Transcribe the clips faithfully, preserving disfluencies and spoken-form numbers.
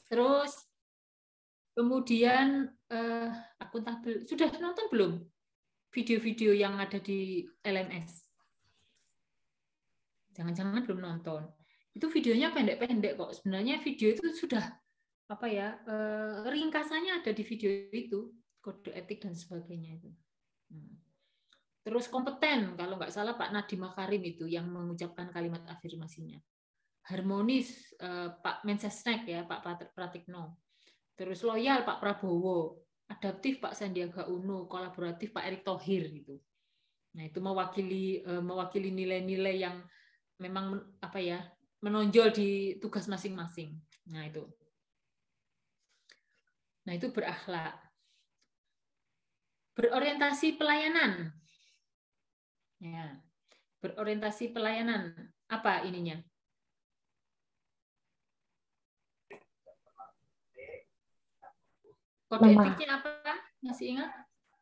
Terus kemudian eh, akuntabel. Sudah nonton belum video-video yang ada di L M S? Jangan-jangan belum nonton. Itu videonya pendek-pendek kok. Sebenarnya video itu sudah apa ya? Eh, ringkasannya ada di video itu, kode etik dan sebagainya itu. Hmm. Terus kompeten, kalau nggak salah Pak Nadiem Makarim itu yang mengucapkan kalimat afirmasinya. Harmonis eh, Pak Mensesnek ya, Pak Pratikno. Terus loyal Pak Prabowo, adaptif Pak Sandiaga Uno, kolaboratif Pak Erick Thohir gitu. Nah, itu mewakili eh, mewakili nilai-nilai yang memang apa ya, menonjol di tugas masing-masing. Nah, itu. Nah, itu berakhlak. Berorientasi pelayanan. Ya. Berorientasi pelayanan. Apa ininya? Kode Mama. etiknya apa? Masih ingat?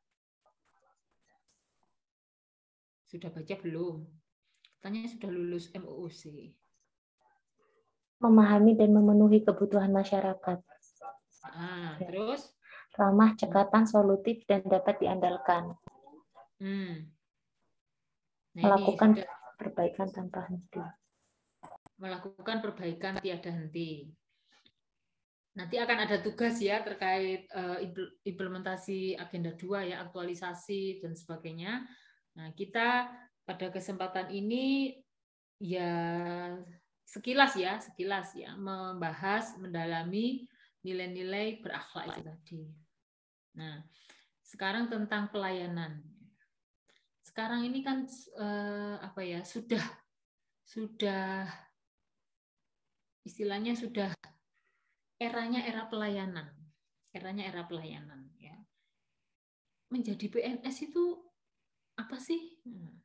Sudah baca belum? Katanya sudah lulus M U U C. Memahami dan memenuhi kebutuhan masyarakat. Ah, terus? Ramah, cekatan, solutif, dan dapat diandalkan. Hmm. Nah, Melakukan ini sudah perbaikan tanpa henti. Melakukan perbaikan tiada henti. Nanti akan ada tugas ya terkait uh, implementasi agenda dua ya, aktualisasi dan sebagainya. Nah, kita pada kesempatan ini ya sekilas ya, sekilas ya membahas, mendalami nilai-nilai berakhlak itu tadi. Nah, sekarang tentang pelayanan. Sekarang ini kan uh, apa ya, sudah sudah istilahnya sudah eranya era pelayanan, eranya era pelayanan ya. Menjadi P N S itu apa sih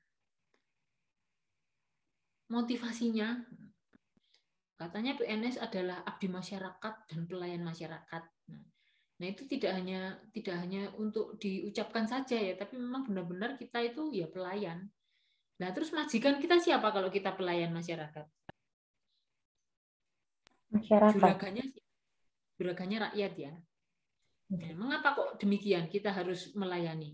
motivasinya? Katanya P N S adalah abdi masyarakat dan pelayan masyarakat. Nah, itu tidak hanya tidak hanya untuk diucapkan saja ya, tapi memang benar-benar kita itu ya pelayan. Nah, terus majikan kita siapa kalau kita pelayan masyarakat? Masyarakat. Juragannya juragannya rakyat ya. Nah, mengapa kok demikian kita harus melayani?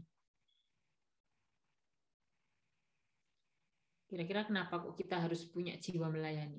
Kira-kira kenapa kok kita harus punya jiwa melayani?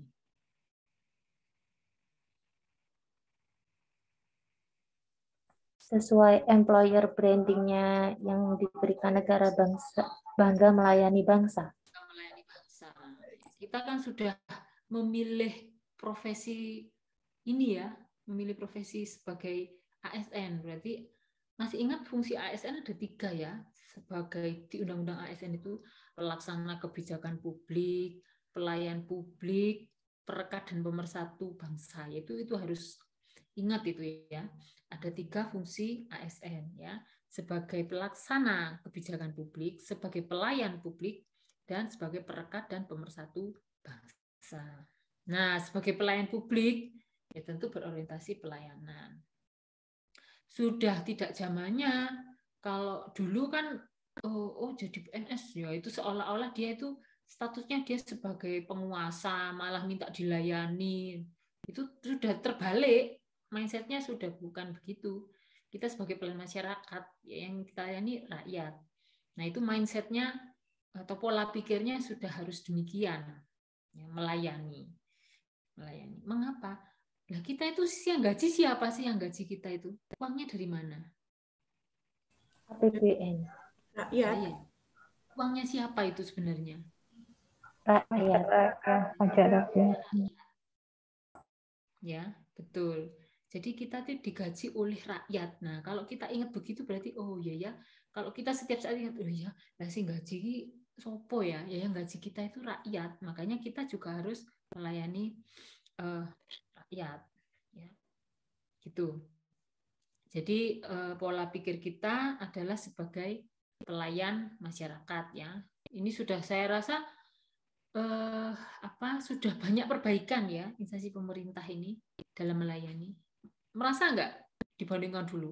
Sesuai employer brandingnya yang diberikan negara bangsa, bangga melayani bangsa. Melayani bangsa. Kita kan sudah memilih profesi ini ya, memilih profesi sebagai A S N. Berarti masih ingat fungsi A S N ada tiga ya, sebagai di Undang-Undang A S N itu pelaksana kebijakan publik, pelayan publik, perekat dan pemersatu bangsa. Itu itu harus ingat itu ya. Ada tiga fungsi A S N ya, sebagai pelaksana kebijakan publik, sebagai pelayan publik, dan sebagai perekat dan pemersatu bangsa. Nah, sebagai pelayan publik ya tentu berorientasi pelayanan. Sudah tidak zamannya kalau dulu kan oh, oh jadi P N S ya itu seolah-olah dia itu statusnya dia sebagai penguasa malah minta dilayani. Itu sudah terbalik, mindsetnya sudah bukan begitu. Kita sebagai pelayan masyarakat yang kita layani rakyat. Nah, itu mindsetnya atau pola pikirnya sudah harus demikian ya, melayani. Melayani. Mengapa? Nah, kita itu yang gaji siapa sih yang gaji kita itu? Uangnya dari mana? A P B N. Rakyat. Ya, uangnya siapa itu sebenarnya? Rakyat. Pajak rakyat. Ya, betul. Jadi kita tuh digaji oleh rakyat. Nah, kalau kita ingat begitu berarti oh iya ya, kalau kita setiap saat ingat oh iya, lah sing gaji sopo ya, ya yang gaji kita itu rakyat. Makanya kita juga harus melayani uh, rakyat, ya, gitu. Jadi uh, pola pikir kita adalah sebagai pelayan masyarakat, ya. Ini sudah saya rasa uh, apa sudah banyak perbaikan ya instansi pemerintah ini dalam melayani. Merasa nggak dibandingkan dulu?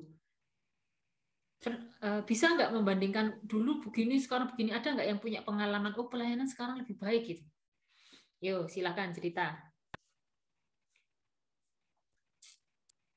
Bisa nggak membandingkan dulu begini, sekarang begini? Ada nggak yang punya pengalaman, oh pelayanan sekarang lebih baik gitu? Yuk, silakan cerita.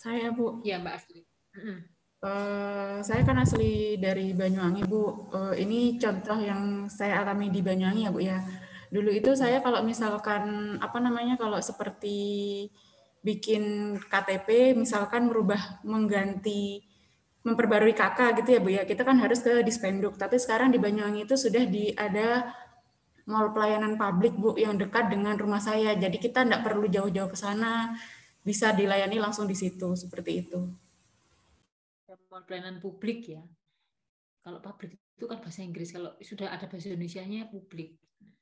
Saya, Bu. Ya, Mbak Astrid. Mm-mm. Uh, saya kan asli dari Banyuwangi, Bu. Uh, ini contoh yang saya alami di Banyuwangi ya, Bu ya. Dulu itu saya kalau misalkan apa namanya kalau seperti bikin K T P, misalkan merubah mengganti memperbarui K K gitu ya, Bu ya. Kita kan harus ke Dispenduk. Tapi sekarang di Banyuwangi itu sudah di ada mall pelayanan publik, Bu, yang dekat dengan rumah saya. Jadi kita tidak perlu jauh-jauh ke sana, bisa dilayani langsung di situ, seperti itu. Mall pelayanan publik ya. Kalau publik itu kan bahasa Inggris, kalau sudah ada bahasa Indonesianya publik.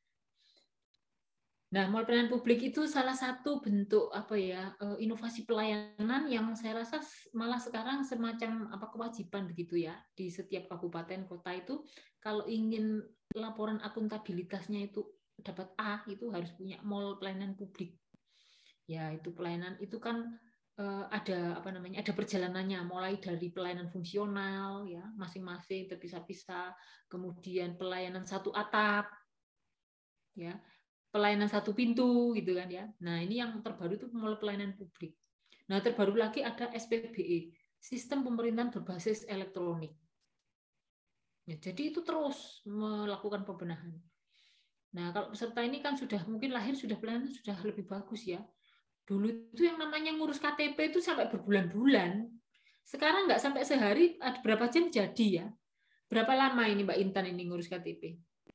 Nah, mall pelayanan publik itu salah satu bentuk apa ya inovasi pelayanan yang saya rasa malah sekarang semacam apa kewajiban begitu ya di setiap kabupaten kota itu kalau ingin laporan akuntabilitasnya itu dapat A itu harus punya mall pelayanan publik. Ya itu pelayanan itu kan ada apa namanya ada perjalanannya mulai dari pelayanan fungsional ya masing-masing terpisah-pisah, kemudian pelayanan satu atap ya, pelayanan satu pintu gitu kan ya. Nah ini yang terbaru itu mall pelayanan publik. Nah terbaru lagi ada S P B E, sistem pemerintahan berbasis elektronik. Ya, jadi itu terus melakukan pembenahan. Nah kalau peserta ini kan sudah mungkin lahir sudah pelayanan sudah lebih bagus ya. Dulu itu yang namanya ngurus K T P itu sampai berbulan-bulan. Sekarang nggak sampai sehari, ada berapa jam jadi ya. Berapa lama ini Mbak Intan ini ngurus K T P?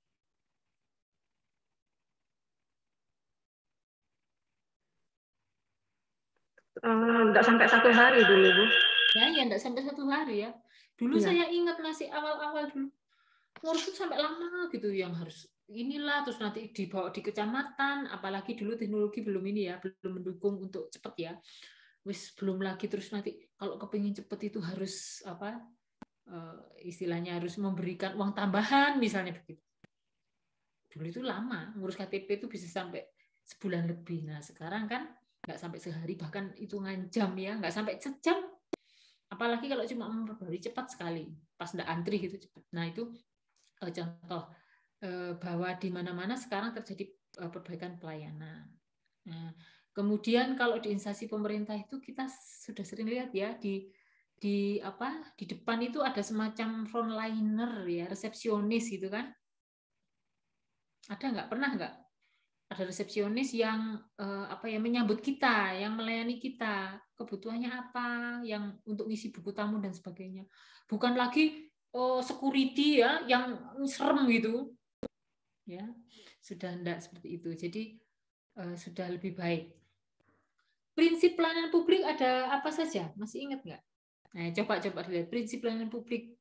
Enggak uh, sampai satu hari dulu, Bu. Ya, ya enggak sampai satu hari ya. Dulu ya. Saya ingat masih awal-awal dulu ngurus itu sampai lama gitu, yang harus inilah terus nanti dibawa di kecamatan, apalagi dulu teknologi belum ini ya, belum mendukung untuk cepat ya. Wis belum lagi terus nanti kalau kepingin cepet itu harus apa istilahnya harus memberikan uang tambahan misalnya begitu. Dulu itu lama ngurus K T P itu bisa sampai sebulan lebih. Nah sekarang kan nggak sampai sehari, bahkan hitungan jam ya, nggak sampai sejam. Apalagi kalau cuma memperbarui cepat sekali, pas nggak antri gitu cepat. Nah itu contoh bahwa di mana-mana sekarang terjadi perbaikan pelayanan. Nah, kemudian kalau di instansi pemerintah itu kita sudah sering lihat ya di di apa di depan itu ada semacam frontliner ya, resepsionis gitu kan. Ada nggak pernah nggak ada resepsionis yang apa ya menyambut kita, yang melayani kita, kebutuhannya apa, yang untuk ngisi buku tamu dan sebagainya. Bukan lagi oh, security ya yang serem gitu. Ya, sudah enggak seperti itu. Jadi uh, sudah lebih baik. Prinsip pelayanan publik ada apa saja? Masih ingat nggak? Nah, coba-coba lihat prinsip pelayanan publik.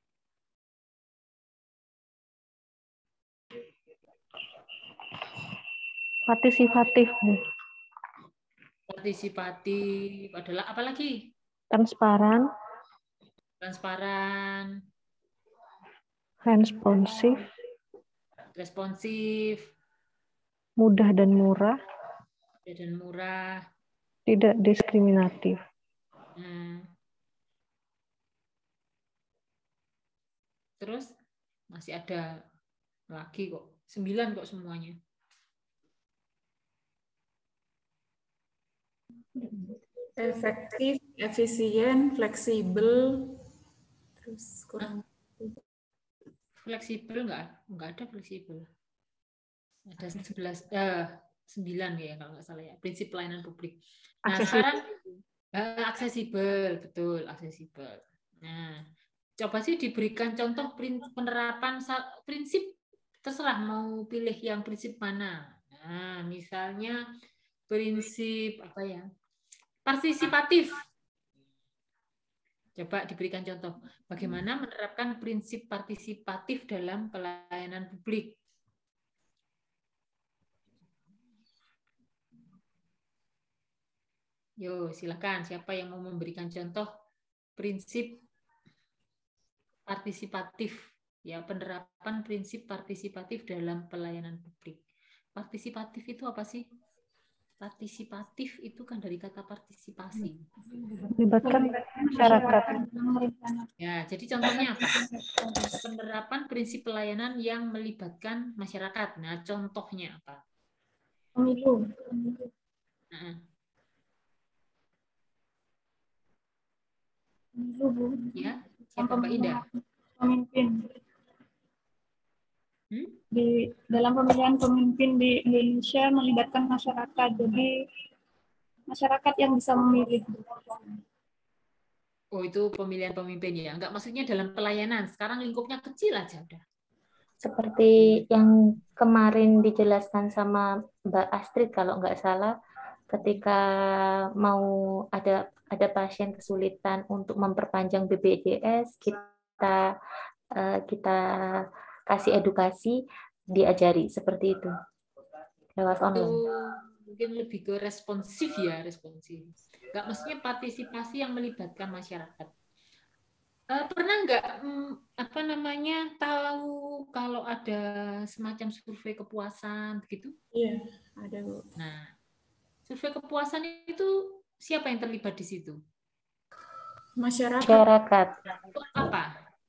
Partisipatif. Partisipatif adalah apa lagi? Transparan. Transparan. Responsif. Responsif. Mudah dan murah. Mudah dan murah. Tidak diskriminatif. Hmm. Terus masih ada lagi kok. Sembilan kok semuanya. Efektif, efisien, fleksibel, terus kurang. Fleksibel enggak? Enggak ada fleksibel. Ada sebelas, eh, sembilan ya kalau nggak salah ya. Prinsip pelayanan publik. Nah aksesibel. Sekarang eh, aksesibel, betul aksesibel. Nah, coba sih diberikan contoh penerapan prinsip, terserah mau pilih yang prinsip mana. Nah, misalnya prinsip apa ya? Partisipatif. Coba diberikan contoh bagaimana menerapkan prinsip partisipatif dalam pelayanan publik. Yo, silakan. Siapa yang mau memberikan contoh prinsip partisipatif? Ya, penerapan prinsip partisipatif dalam pelayanan publik. Partisipatif itu apa sih? Partisipatif itu kan dari kata partisipasi. Melibatkan masyarakat. Ya, jadi contohnya apa? Penerapan prinsip pelayanan yang melibatkan masyarakat. Nah, contohnya apa? Pemilu. Nah. Dulu, Bu. Ya, Dalam siapa Mbak Indah? pemilihan pemimpin. Hmm? Di dalam pemilihan pemimpin di Indonesia melibatkan masyarakat. Jadi masyarakat yang bisa memilih. Oh, itu pemilihan pemimpin ya. Enggak, maksudnya dalam pelayanan. Sekarang lingkupnya kecil aja udah. Seperti yang kemarin dijelaskan sama Mbak Astrid kalau nggak salah, ketika mau ada ada pasien kesulitan untuk memperpanjang B P J S, kita eh, kita kasih edukasi, diajari seperti itu lewat Itu online. mungkin lebih ke responsif ya, responsif. Enggak, maksudnya partisipasi yang melibatkan masyarakat. Uh, pernah nggak hmm, apa namanya tahu kalau ada semacam survei kepuasan begitu? Iya, ada Bu. Nah, survei kepuasan itu siapa yang terlibat di situ? Masyarakat. Masyarakat. Untuk apa?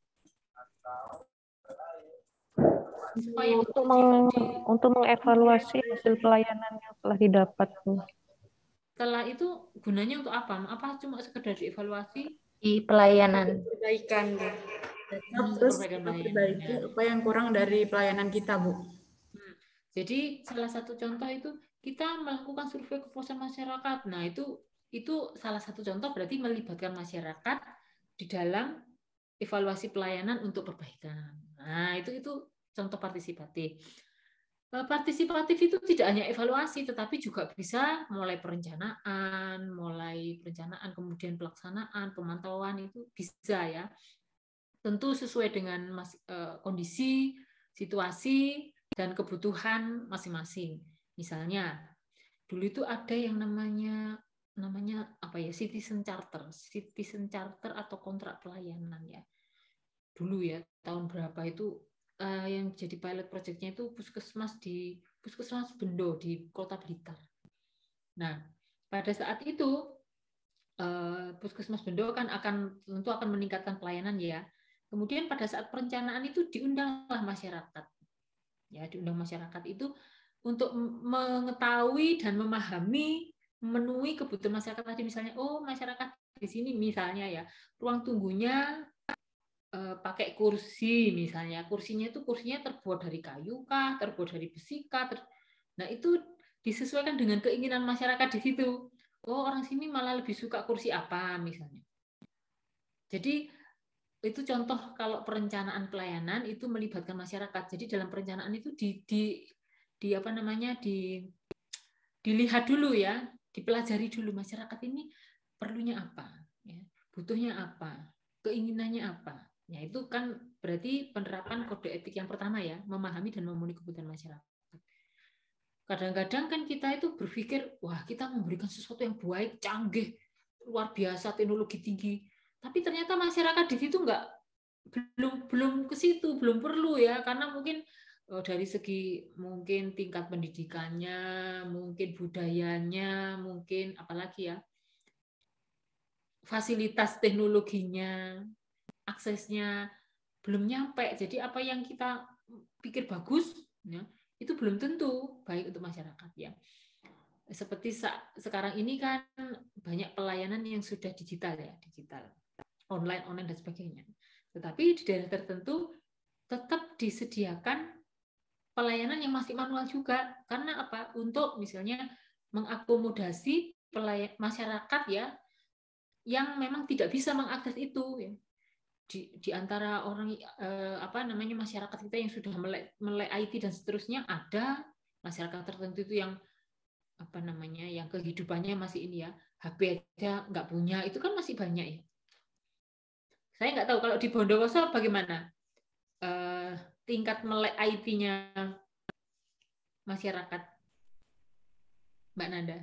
Supaya Untuk, meng, di, untuk mengevaluasi hasil pelayanan yang telah didapat. setelah itu gunanya untuk apa? Apa cuma sekedar dievaluasi? Di pelayanan. Perbaikan. Hmm, Terus perbaikan kita pelayanan. perbaiki apa yang kurang dari pelayanan kita, Bu. Hmm. Jadi salah satu contoh itu kita melakukan survei kepuasan masyarakat. Nah, itu itu salah satu contoh berarti melibatkan masyarakat di dalam evaluasi pelayanan untuk perbaikan. Nah, itu itu contoh partisipatif. Partisipatif itu tidak hanya evaluasi, tetapi juga bisa mulai perencanaan, mulai perencanaan, kemudian pelaksanaan, pemantauan itu bisa ya. Tentu sesuai dengan mas, uh, kondisi, situasi, dan kebutuhan masing-masing. Misalnya, dulu itu ada yang namanya namanya apa ya, citizen charter, citizen charter atau kontrak pelayanan ya. Dulu ya, tahun berapa itu uh, yang jadi pilot project-nya itu puskesmas di puskesmas Bendo di Kota Blitar. Nah, pada saat itu uh, puskesmas Bendo kan akan tentu akan meningkatkan pelayanan ya. Kemudian pada saat perencanaan itu diundanglah masyarakat. Ya, diundang masyarakat itu untuk mengetahui dan memahami, memenuhi kebutuhan masyarakat tadi. Misalnya, oh masyarakat di sini misalnya ya, ruang tunggunya eh, pakai kursi misalnya. Kursinya itu kursinya terbuat dari kayu kah, terbuat dari besi kah. Ter... Nah, itu disesuaikan dengan keinginan masyarakat di situ. Oh, orang sini malah lebih suka kursi apa misalnya. Jadi itu contoh kalau perencanaan pelayanan itu melibatkan masyarakat. Jadi dalam perencanaan itu di, di, di apa namanya di dilihat dulu ya, dipelajari dulu masyarakat ini perlunya apa, ya, butuhnya apa, keinginannya apa. Ya itu kan berarti penerapan kode etik yang pertama ya, memahami dan memenuhi kebutuhan masyarakat. Kadang-kadang kan kita itu berpikir, wah kita memberikan sesuatu yang baik, canggih, luar biasa, teknologi tinggi. Tapi ternyata masyarakat di situ nggak belum belum ke situ, belum perlu ya, karena mungkin dari segi mungkin tingkat pendidikannya, mungkin budayanya, mungkin apalagi ya, fasilitas teknologinya, aksesnya belum nyampe. Jadi apa yang kita pikir bagus, ya, itu belum tentu baik untuk masyarakat ya. Seperti sekarang ini kan banyak pelayanan yang sudah digital ya, digital, online, online dan sebagainya. Tetapi di daerah tertentu tetap disediakan pelayanan yang masih manual juga. Karena apa? Untuk misalnya mengakomodasi pelayan masyarakat ya yang memang tidak bisa mengakses itu ya. Di, di antara orang eh, apa namanya masyarakat kita yang sudah melek, melek I T dan seterusnya, ada masyarakat tertentu itu yang apa namanya yang kehidupannya masih ini ya, H P aja nggak punya, itu kan masih banyak ya. Saya nggak tahu kalau di Bondowoso bagaimana eh, tingkat melek I T-nya masyarakat, Mbak Nanda.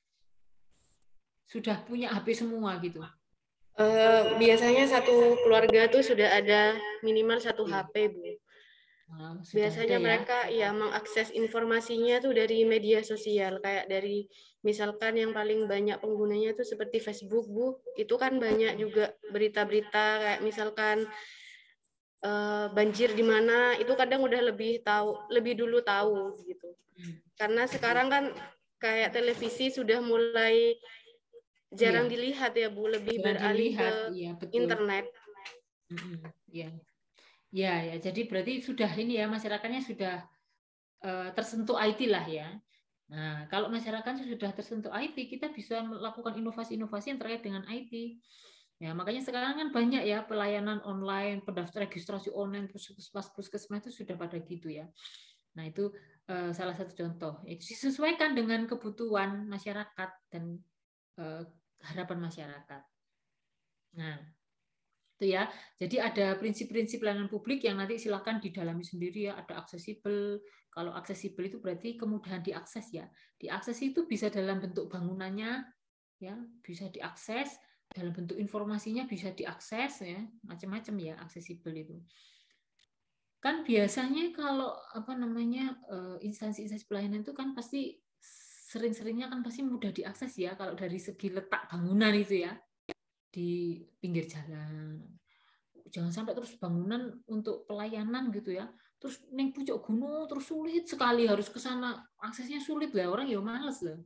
Sudah punya H P semua gitu? Uh, biasanya satu keluarga tuh sudah ada minimal satu H P, Bu. Nah, biasanya ya? mereka ya mengakses informasinya tuh dari media sosial, kayak dari misalkan yang paling banyak penggunanya tuh seperti Facebook, Bu. Itu kan banyak juga berita-berita kayak misalkan uh, banjir di mana, itu kadang udah lebih tahu, lebih dulu tahu gitu. Karena sekarang kan kayak televisi sudah mulai jarang Iya. dilihat ya Bu, lebih Jarang beralih dilihat, ke iya betul. internet. Mm-mm, ya, ya, ya. Jadi berarti sudah ini ya masyarakatnya sudah uh, tersentuh I T lah ya. Nah, kalau masyarakat sudah tersentuh I T, kita bisa melakukan inovasi-inovasi yang terkait dengan I T. Ya, makanya sekarang kan banyak ya pelayanan online, pendaftaran registrasi online, puskesmas puskesmas itu sudah pada gitu ya. Nah, itu uh, salah satu contoh. Ya, disesuaikan dengan kebutuhan masyarakat dan uh, harapan masyarakat. Nah, itu ya. Jadi ada prinsip-prinsip pelayanan publik yang nanti silakan didalami sendiri ya. Ada aksesibel. Kalau aksesibel itu berarti kemudahan diakses ya. Diakses itu bisa dalam bentuk bangunannya ya, bisa diakses, dalam bentuk informasinya bisa diakses ya, macam-macam ya aksesibel itu. Kan biasanya kalau apa namanya instansi-instansi pelayanan itu kan pasti sering-seringnya kan pasti mudah diakses ya kalau dari segi letak bangunan itu ya. Di pinggir jalan. Jangan sampai terus bangunan untuk pelayanan gitu ya. Terus neng pucuk gunung terus sulit sekali harus ke sana. Aksesnya sulit lah, orang ya males lah.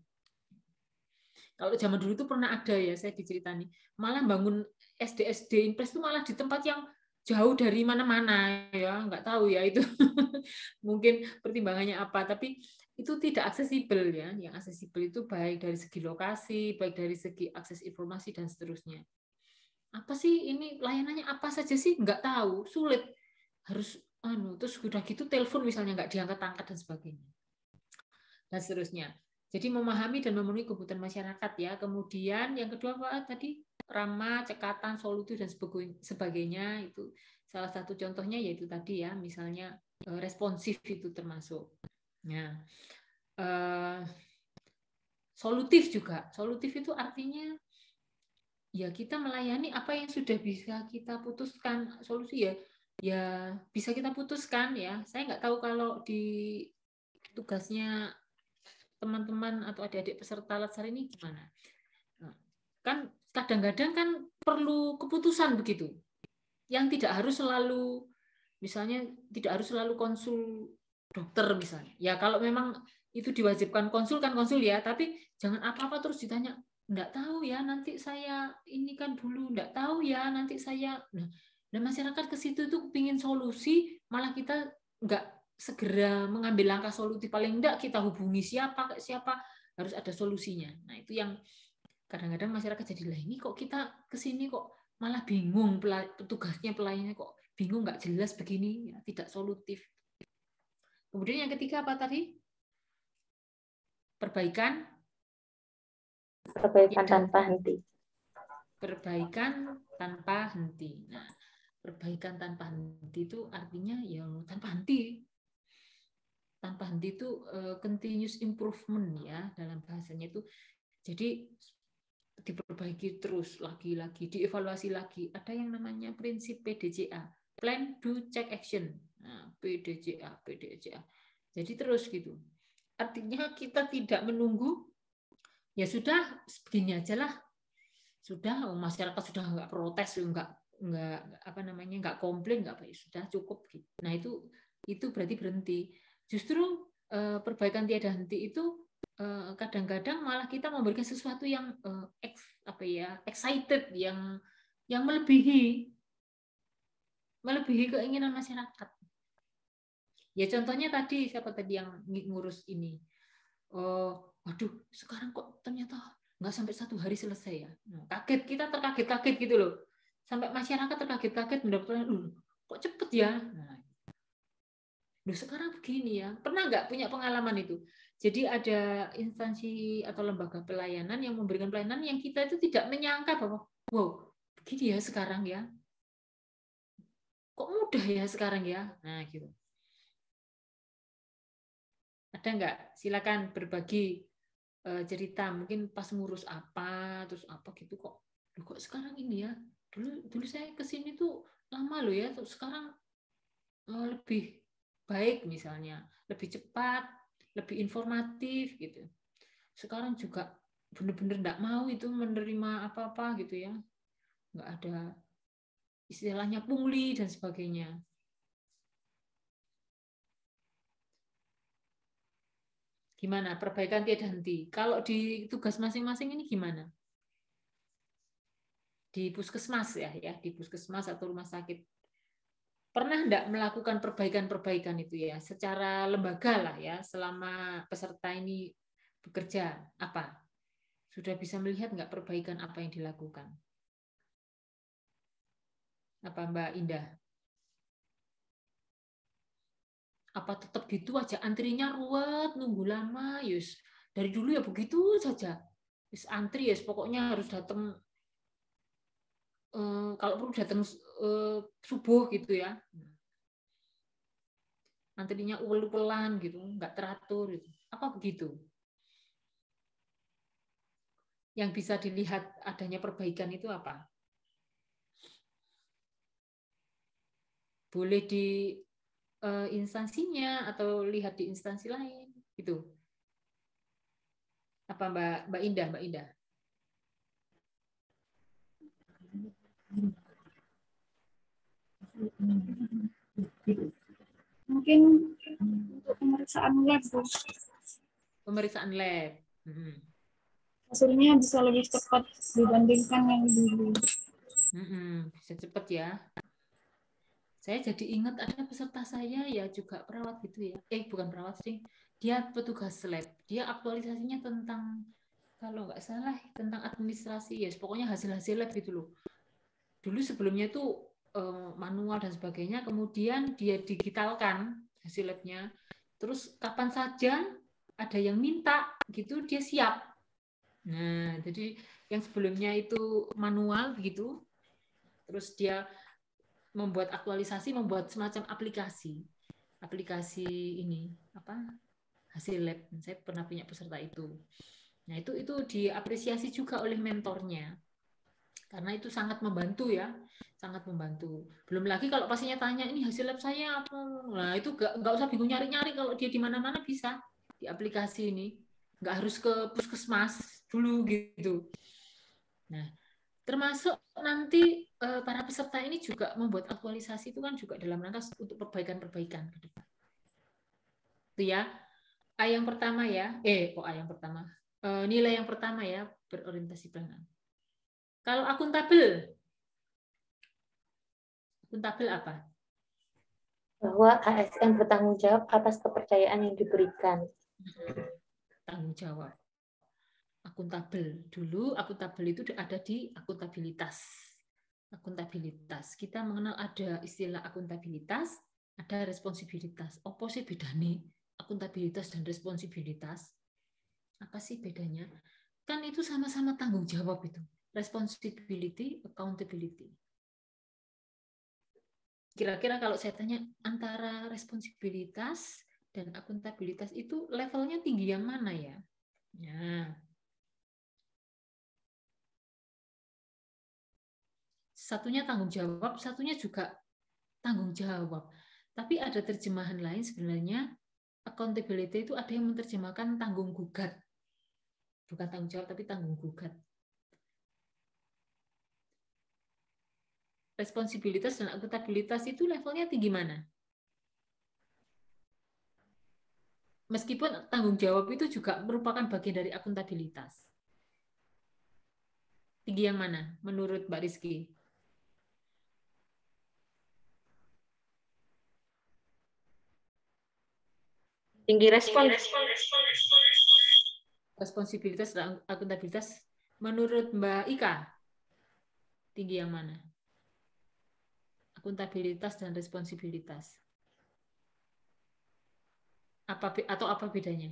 Kalau zaman dulu itu pernah ada ya, saya diceritani. Malah bangun S D S D Impres itu malah di tempat yang jauh dari mana-mana ya, nggak tahu ya itu. Mungkin pertimbangannya apa, tapi itu tidak aksesibel ya. Yang aksesibel itu baik dari segi lokasi, baik dari segi akses informasi dan seterusnya. Apa sih ini layanannya apa saja sih nggak tahu, sulit, harus anu terus udah gitu telepon misalnya nggak diangkat-angkat dan sebagainya dan seterusnya. Jadi memahami dan memenuhi kebutuhan masyarakat ya. Kemudian yang kedua apa tadi, ramah, cekatan, solutif dan sebagainya. Itu salah satu contohnya yaitu tadi ya, misalnya responsif itu termasuk. Nah, eh, solutif juga. Solutif itu artinya ya kita melayani apa yang sudah bisa kita putuskan. Solusi ya ya bisa kita putuskan ya. Saya nggak tahu kalau di tugasnya teman-teman atau adik-adik peserta latsar ini gimana. Kan kadang-kadang kan perlu keputusan begitu. Yang tidak harus selalu misalnya tidak harus selalu konsul dokter misalnya. Ya kalau memang itu diwajibkan konsul kan konsul ya, tapi jangan apa-apa terus ditanya enggak tahu ya nanti saya ini kan dulu enggak tahu ya nanti saya nah, dan masyarakat ke situ itu kepingin solusi malah kita enggak segera mengambil langkah solutif, paling enggak kita hubungi siapa siapa harus ada solusinya. Nah itu yang kadang-kadang masyarakat jadi lah ini kok kita ke sini kok malah bingung petugasnya pelayannya kok bingung nggak jelas begini ya, tidak solutif. Kemudian yang ketiga apa tadi? Perbaikan Perbaikan ya, tanpa henti. Perbaikan tanpa henti. Nah, perbaikan tanpa henti itu artinya ya tanpa henti. Tanpa henti itu uh, continuous improvement ya dalam bahasanya itu. Jadi diperbaiki terus lagi-lagi, dievaluasi lagi. Ada yang namanya prinsip P D C A, Plan, Do, Check, Action. Nah, P D C A, P D C A. Jadi terus gitu. Artinya kita tidak menunggu. Ya sudah begini aja lah. Sudah masyarakat sudah nggak protes, nggak nggak apa namanya nggak komplain, nggak apa, sudah cukup gitu. Nah itu itu berarti berhenti. Justru eh, perbaikan tiada henti itu eh, kadang-kadang malah kita memberikan sesuatu yang eh, ex, apa ya excited, yang yang melebihi melebihi keinginan masyarakat. Ya contohnya tadi siapa tadi yang ngurus ini? Oh, waduh, sekarang kok ternyata nggak sampai satu hari selesai ya. Nah, kaget, kita terkaget-kaget gitu loh. Sampai masyarakat terkaget-kaget mendapatkan, uh, kok cepet ya. Nah, loh sekarang begini ya. Pernah nggak punya pengalaman itu? Jadi ada instansi atau lembaga pelayanan yang memberikan pelayanan yang kita itu tidak menyangka bahwa, wow, begini ya sekarang ya. Kok mudah ya sekarang ya. Nah, gitu. Ada nggak? Silakan berbagi cerita mungkin pas ngurus apa terus apa gitu kok kok sekarang ini ya, dulu dulu saya kesini tuh lama loh ya, terus sekarang lebih baik misalnya, lebih cepat, lebih informatif gitu. Sekarang juga bener-bener nggak mau itu menerima apa-apa gitu ya, nggak ada istilahnya pungli dan sebagainya. Gimana perbaikan tiada henti? Kalau di tugas masing-masing ini gimana? di puskesmas ya, ya di puskesmas atau rumah sakit, pernah enggak melakukan perbaikan-perbaikan itu ya, secara lembaga lah ya, selama peserta ini bekerja, apa? Sudah bisa melihat enggak perbaikan apa yang dilakukan? Apa Mbak Indah? Apa tetap gitu aja, antrinya ruwet, nunggu lama, yus dari dulu ya begitu saja. Yus antri ya, pokoknya harus datang, eh, kalau perlu datang eh, subuh gitu ya. Antrinya ugal-ugalan gitu, nggak teratur gitu. Apa begitu? Yang bisa dilihat adanya perbaikan itu apa? Boleh di uh, instansinya atau lihat di instansi lain gitu. Apa Mbak Mbak Indah, Mbak Indah? Mungkin untuk pemeriksaan lab, Bu. Pemeriksaan lab. Hmm. Hasilnya bisa lebih cepat dibandingkan yang dulu. Hmm, bisa cepat ya. Saya jadi ingat ada peserta saya ya juga perawat gitu ya. Eh bukan perawat sih. Dia petugas lab. Dia aktualisasinya tentang, kalau nggak salah, tentang administrasi ya. Pokoknya hasil-hasil lab gitu loh. Dulu sebelumnya itu eh, manual dan sebagainya. Kemudian dia digitalkan hasil labnya. Terus kapan saja ada yang minta gitu dia siap. Nah, jadi yang sebelumnya itu manual begitu. Terus dia membuat aktualisasi, membuat semacam aplikasi, aplikasi ini apa hasil lab. Saya pernah punya peserta itu. Nah itu itu diapresiasi juga oleh mentornya, karena itu sangat membantu ya, sangat membantu. Belum lagi kalau pasiennya tanya ini hasil lab saya apa, nah itu nggak nggak usah bingung nyari-nyari, kalau dia di mana-mana bisa di aplikasi ini, nggak harus ke puskesmas dulu gitu. Nah termasuk nanti eh, para peserta ini juga membuat aktualisasi itu kan juga dalam rangka untuk perbaikan-perbaikan ke depan. Itu ya. A yang pertama ya, eh kok A yang pertama? Eh, nilai yang pertama ya, berorientasi pelayanan. Kalau akuntabel, akuntabel apa? Bahwa A S N bertanggung jawab atas kepercayaan yang diberikan. Tanggung jawab. Akuntabel. Dulu akuntabel itu ada di akuntabilitas. Akuntabilitas. Kita mengenal ada istilah akuntabilitas, ada responsibilitas. Apa sih bedanya akuntabilitas dan responsibilitas? Apa sih bedanya? Kan itu sama-sama tanggung jawab itu. Responsibility, accountability. Kira-kira kalau saya tanya antara responsibilitas dan akuntabilitas itu levelnya tinggi yang mana ya? Nah, satunya tanggung jawab, satunya juga tanggung jawab. Tapi ada terjemahan lain sebenarnya, accountability itu ada yang menerjemahkan tanggung gugat. Bukan tanggung jawab, tapi tanggung gugat. Responsibilitas dan akuntabilitas itu levelnya tinggi mana? Meskipun tanggung jawab itu juga merupakan bagian dari akuntabilitas. Tinggi yang mana menurut Mbak Rizky? Tinggi respon. Responsibilitas dan akuntabilitas menurut Mbak Ika tinggi yang mana? Akuntabilitas dan responsibilitas. Apa atau apa bedanya?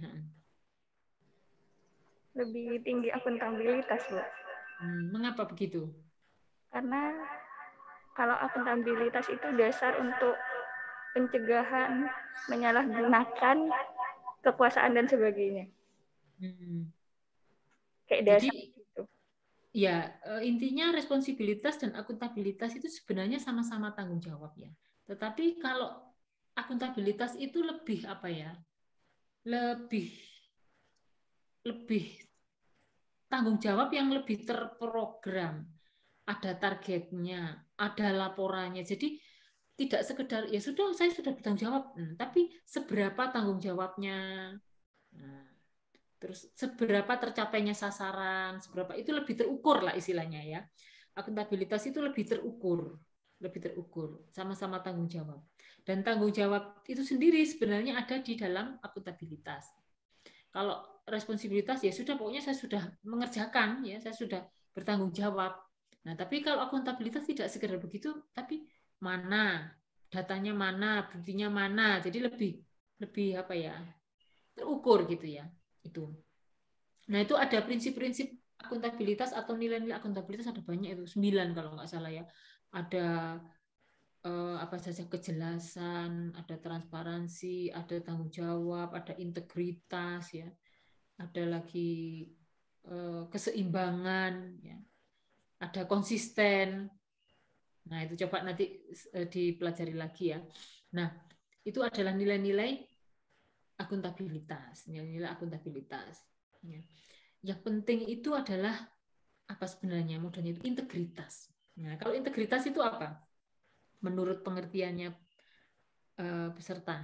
Lebih tinggi akuntabilitas, Bu. Hmm, mengapa begitu? Karena kalau akuntabilitas itu dasar untuk pencegahan menyalahgunakan kekuasaan dan sebagainya. Hmm. Kayak dasar Jadi, gitu. ya, intinya responsibilitas dan akuntabilitas itu sebenarnya sama-sama tanggung jawab ya. Tetapi kalau akuntabilitas itu lebih apa ya? Lebih lebih tanggung jawab yang lebih terprogram. Ada targetnya, ada laporannya. Jadi tidak sekedar ya sudah saya sudah bertanggung jawab, hmm, tapi seberapa tanggung jawabnya, nah, terus seberapa tercapainya sasaran, seberapa itu lebih terukur lah istilahnya ya. akuntabilitas itu lebih terukur, lebih terukur, sama-sama tanggung jawab. Dan tanggung jawab itu sendiri sebenarnya ada di dalam akuntabilitas. Kalau responsibilitas ya sudah, pokoknya saya sudah mengerjakan, ya saya sudah bertanggung jawab. Nah, tapi kalau akuntabilitas tidak sekedar begitu, tapi mana datanya, mana buktinya, mana, jadi lebih lebih apa ya, terukur gitu ya itu. Nah, itu ada prinsip-prinsip akuntabilitas atau nilai-nilai akuntabilitas, ada banyak itu, sembilan kalau nggak salah ya. Ada eh, apa saja, kejelasan, ada transparansi, ada tanggung jawab, ada integritas ya. Ada lagi eh, keseimbangan ya. Ada konsisten. Nah, itu coba nanti eh, dipelajari lagi ya. Nah, itu adalah nilai-nilai akuntabilitas, nilai-nilai akuntabilitas. Ya. Yang penting itu adalah apa sebenarnya modalnya itu integritas. Nah, kalau integritas itu apa? Menurut pengertiannya eh, peserta,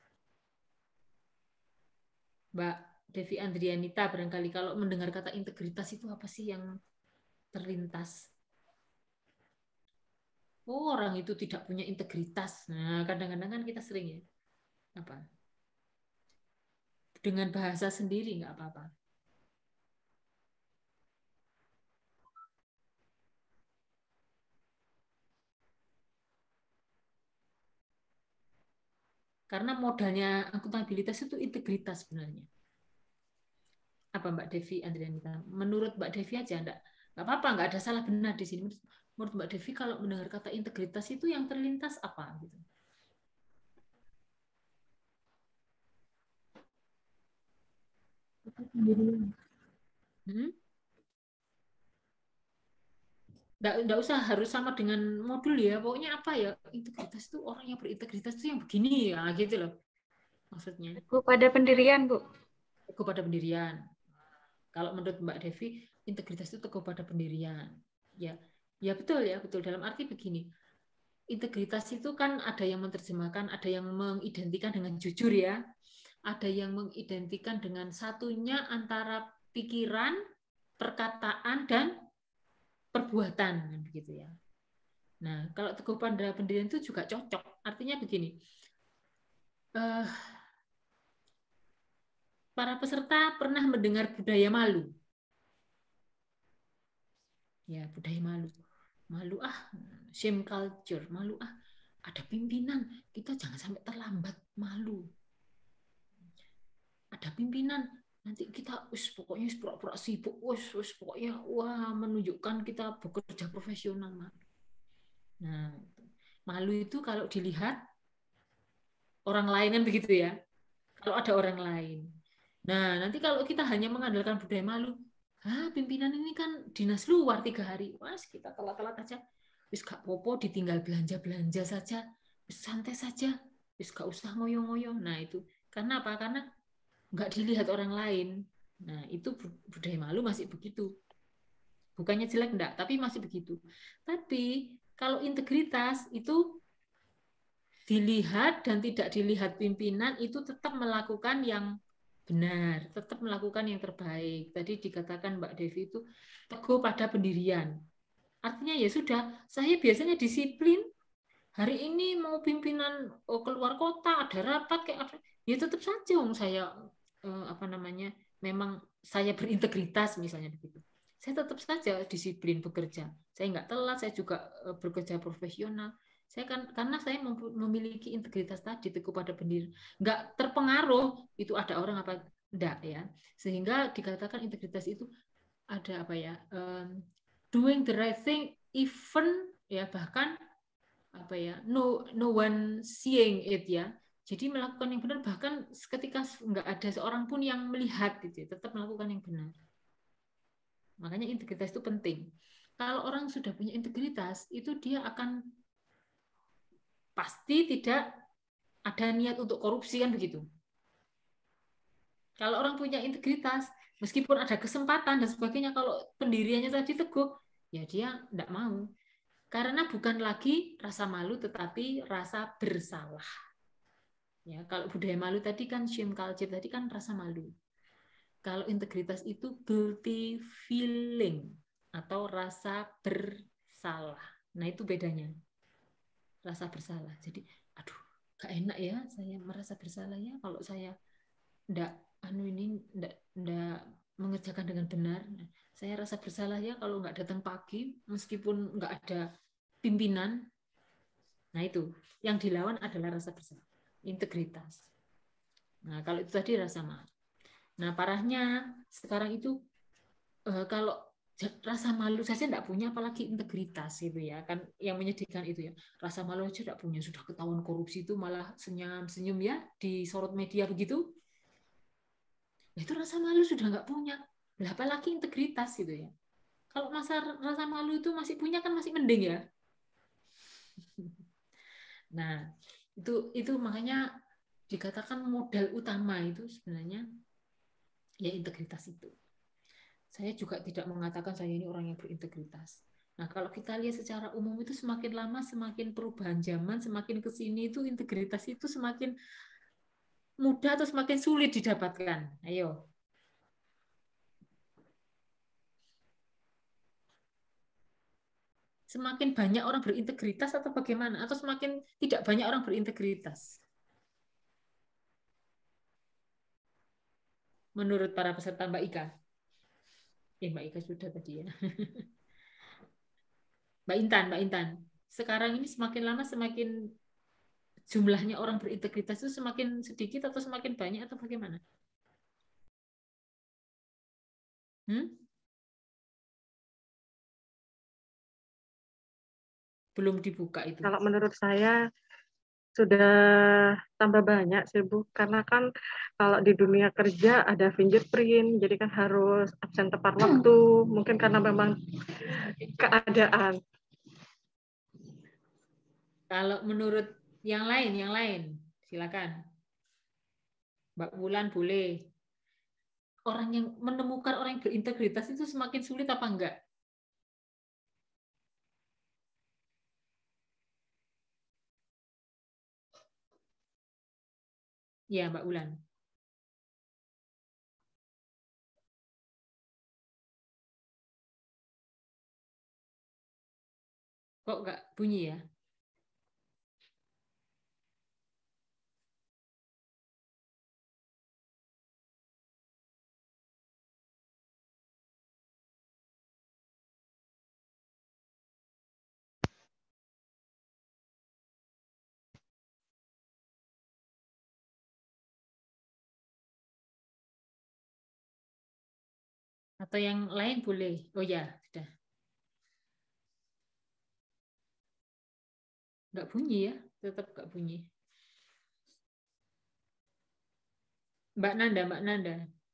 Mbak Devi Andrianita, barangkali kalau mendengar kata integritas itu apa sih yang terlintas? Oh, orang itu tidak punya integritas. Nah, kadang-kadang kan kita sering ya, apa? Dengan bahasa sendiri nggak apa-apa. Karena modalnya akuntabilitas itu integritas sebenarnya. Apa Mbak Devi Andrianita? Menurut Mbak Devi aja, enggak, enggak apa-apa, enggak ada salah benar di sini. Menurut Mbak Devi, kalau mendengar kata integritas itu yang terlintas apa gitu? Hmm? Enggak, enggak usah harus sama dengan modul ya. Pokoknya apa ya? Integritas itu, orang yang berintegritas itu yang begini ya, gitu loh. Maksudnya. Bu, pada pendirian, Bu. Teguh pada pendirian. Kalau menurut Mbak Devi, integritas itu teguh pada pendirian. Ya, ya betul ya, betul. Dalam arti begini, integritas itu kan ada yang menerjemahkan, ada yang mengidentikan dengan jujur ya, ada yang mengidentikan dengan satunya antara pikiran, perkataan, dan perbuatan, begitu ya. Nah, kalau teguh pada pendirian itu juga cocok. Artinya begini, uh, para peserta pernah mendengar budaya malu. Ya, budaya malu. Malu ah, shame culture, malu ah, ada pimpinan, kita jangan sampai terlambat, malu. Ada pimpinan, nanti kita us pokoknya pura-pura sibuk, us, us pokoknya wah menunjukkan kita bekerja profesional, malu. Nah, malu itu kalau dilihat orang lain kan begitu ya. Kalau ada orang lain. Nah, nanti kalau kita hanya mengandalkan budaya malu, ah, pimpinan ini kan dinas luar tiga hari. Mas, kita telat-telat aja. Wis gak popo, ditinggal belanja-belanja saja. Wis santai saja. Wis gak usah ngoyo-ngoyo. Nah, itu. Karena apa? Karena nggak dilihat orang lain. Nah, itu budaya malu masih begitu. Bukannya jelek enggak, tapi masih begitu. Tapi kalau integritas itu dilihat dan tidak dilihat pimpinan itu tetap melakukan yang benar, tetap melakukan yang terbaik. Tadi dikatakan Mbak Devi itu teguh pada pendirian. Artinya ya sudah, saya biasanya disiplin. Hari ini mau pimpinan oh, keluar kota, ada rapat kayak apa, ya tetap saja om saya eh, apa namanya, memang saya berintegritas misalnya begitu. Saya tetap saja disiplin bekerja. Saya nggak telat, saya juga eh, bekerja profesional. Saya kan karena saya memiliki integritas tadi, teguh pada pendirian, nggak terpengaruh itu ada orang apa enggak ya, sehingga dikatakan integritas itu ada apa ya, um, doing the right thing even ya bahkan apa ya, no no one seeing it ya, jadi melakukan yang benar bahkan ketika nggak ada seorang pun yang melihat gitu, tetap melakukan yang benar. Makanya integritas itu penting. Kalau orang sudah punya integritas itu dia akan pasti tidak ada niat untuk korupsi kan begitu. Kalau orang punya integritas, meskipun ada kesempatan dan sebagainya, kalau pendiriannya tadi teguh, ya dia tidak mau. Karena bukan lagi rasa malu, tetapi rasa bersalah. Ya, kalau budaya malu tadi kan shame culture, tadi kan rasa malu. Kalau integritas itu guilty feeling atau rasa ber salah. Nah, itu bedanya. Rasa bersalah. Jadi, aduh, gak enak ya saya merasa bersalah ya kalau saya ndak anu ini ndak ndak mengerjakan dengan benar. Saya rasa bersalah ya kalau nggak datang pagi meskipun nggak ada pimpinan. Nah, itu yang dilawan adalah rasa bersalah, integritas. Nah, kalau itu tadi rasa malu. Nah, parahnya sekarang itu eh, kalau rasa malu saja tidak punya, apalagi integritas gitu ya kan, yang menyedihkan itu ya, rasa malu aja tidak punya, sudah ketahuan korupsi itu malah senyum-senyum ya disorot media begitu. Nah, itu rasa malu sudah nggak punya, lah apalagi integritas gitu ya. Kalau masa rasa malu itu masih punya kan masih mending ya. Nah, itu itu makanya dikatakan modal utama itu sebenarnya ya integritas itu. Saya juga tidak mengatakan saya ini orang yang berintegritas. Nah, kalau kita lihat secara umum itu semakin lama semakin perubahan zaman, semakin ke sini itu integritas itu semakin mudah atau semakin sulit didapatkan. Ayo. Semakin banyak orang berintegritas atau bagaimana? Atau semakin tidak banyak orang berintegritas? Menurut para peserta Mbak Ika. Eh, Mbak Ika sudah tadi ya. Mbak Intan, Mbak Intan. Sekarang ini semakin lama semakin jumlahnya orang berintegritas itu semakin sedikit atau semakin banyak atau bagaimana? Hmm? Belum dibuka itu. Kalau menurut saya sudah tambah banyak sih Bu, karena kan kalau di dunia kerja ada fingerprint, jadi kan harus absen tepat waktu, mungkin karena memang keadaan. Kalau menurut yang lain, yang lain, silakan. Mbak Wulan boleh. Orang yang menemukan orang yang berintegritas itu semakin sulit apa enggak? Ya, Mbak Wulan. Kok enggak bunyi ya? Atau yang lain boleh? Oh ya, sudah. Enggak bunyi ya? Tetap enggak bunyi. Mbak Nanda, Mbak Nanda.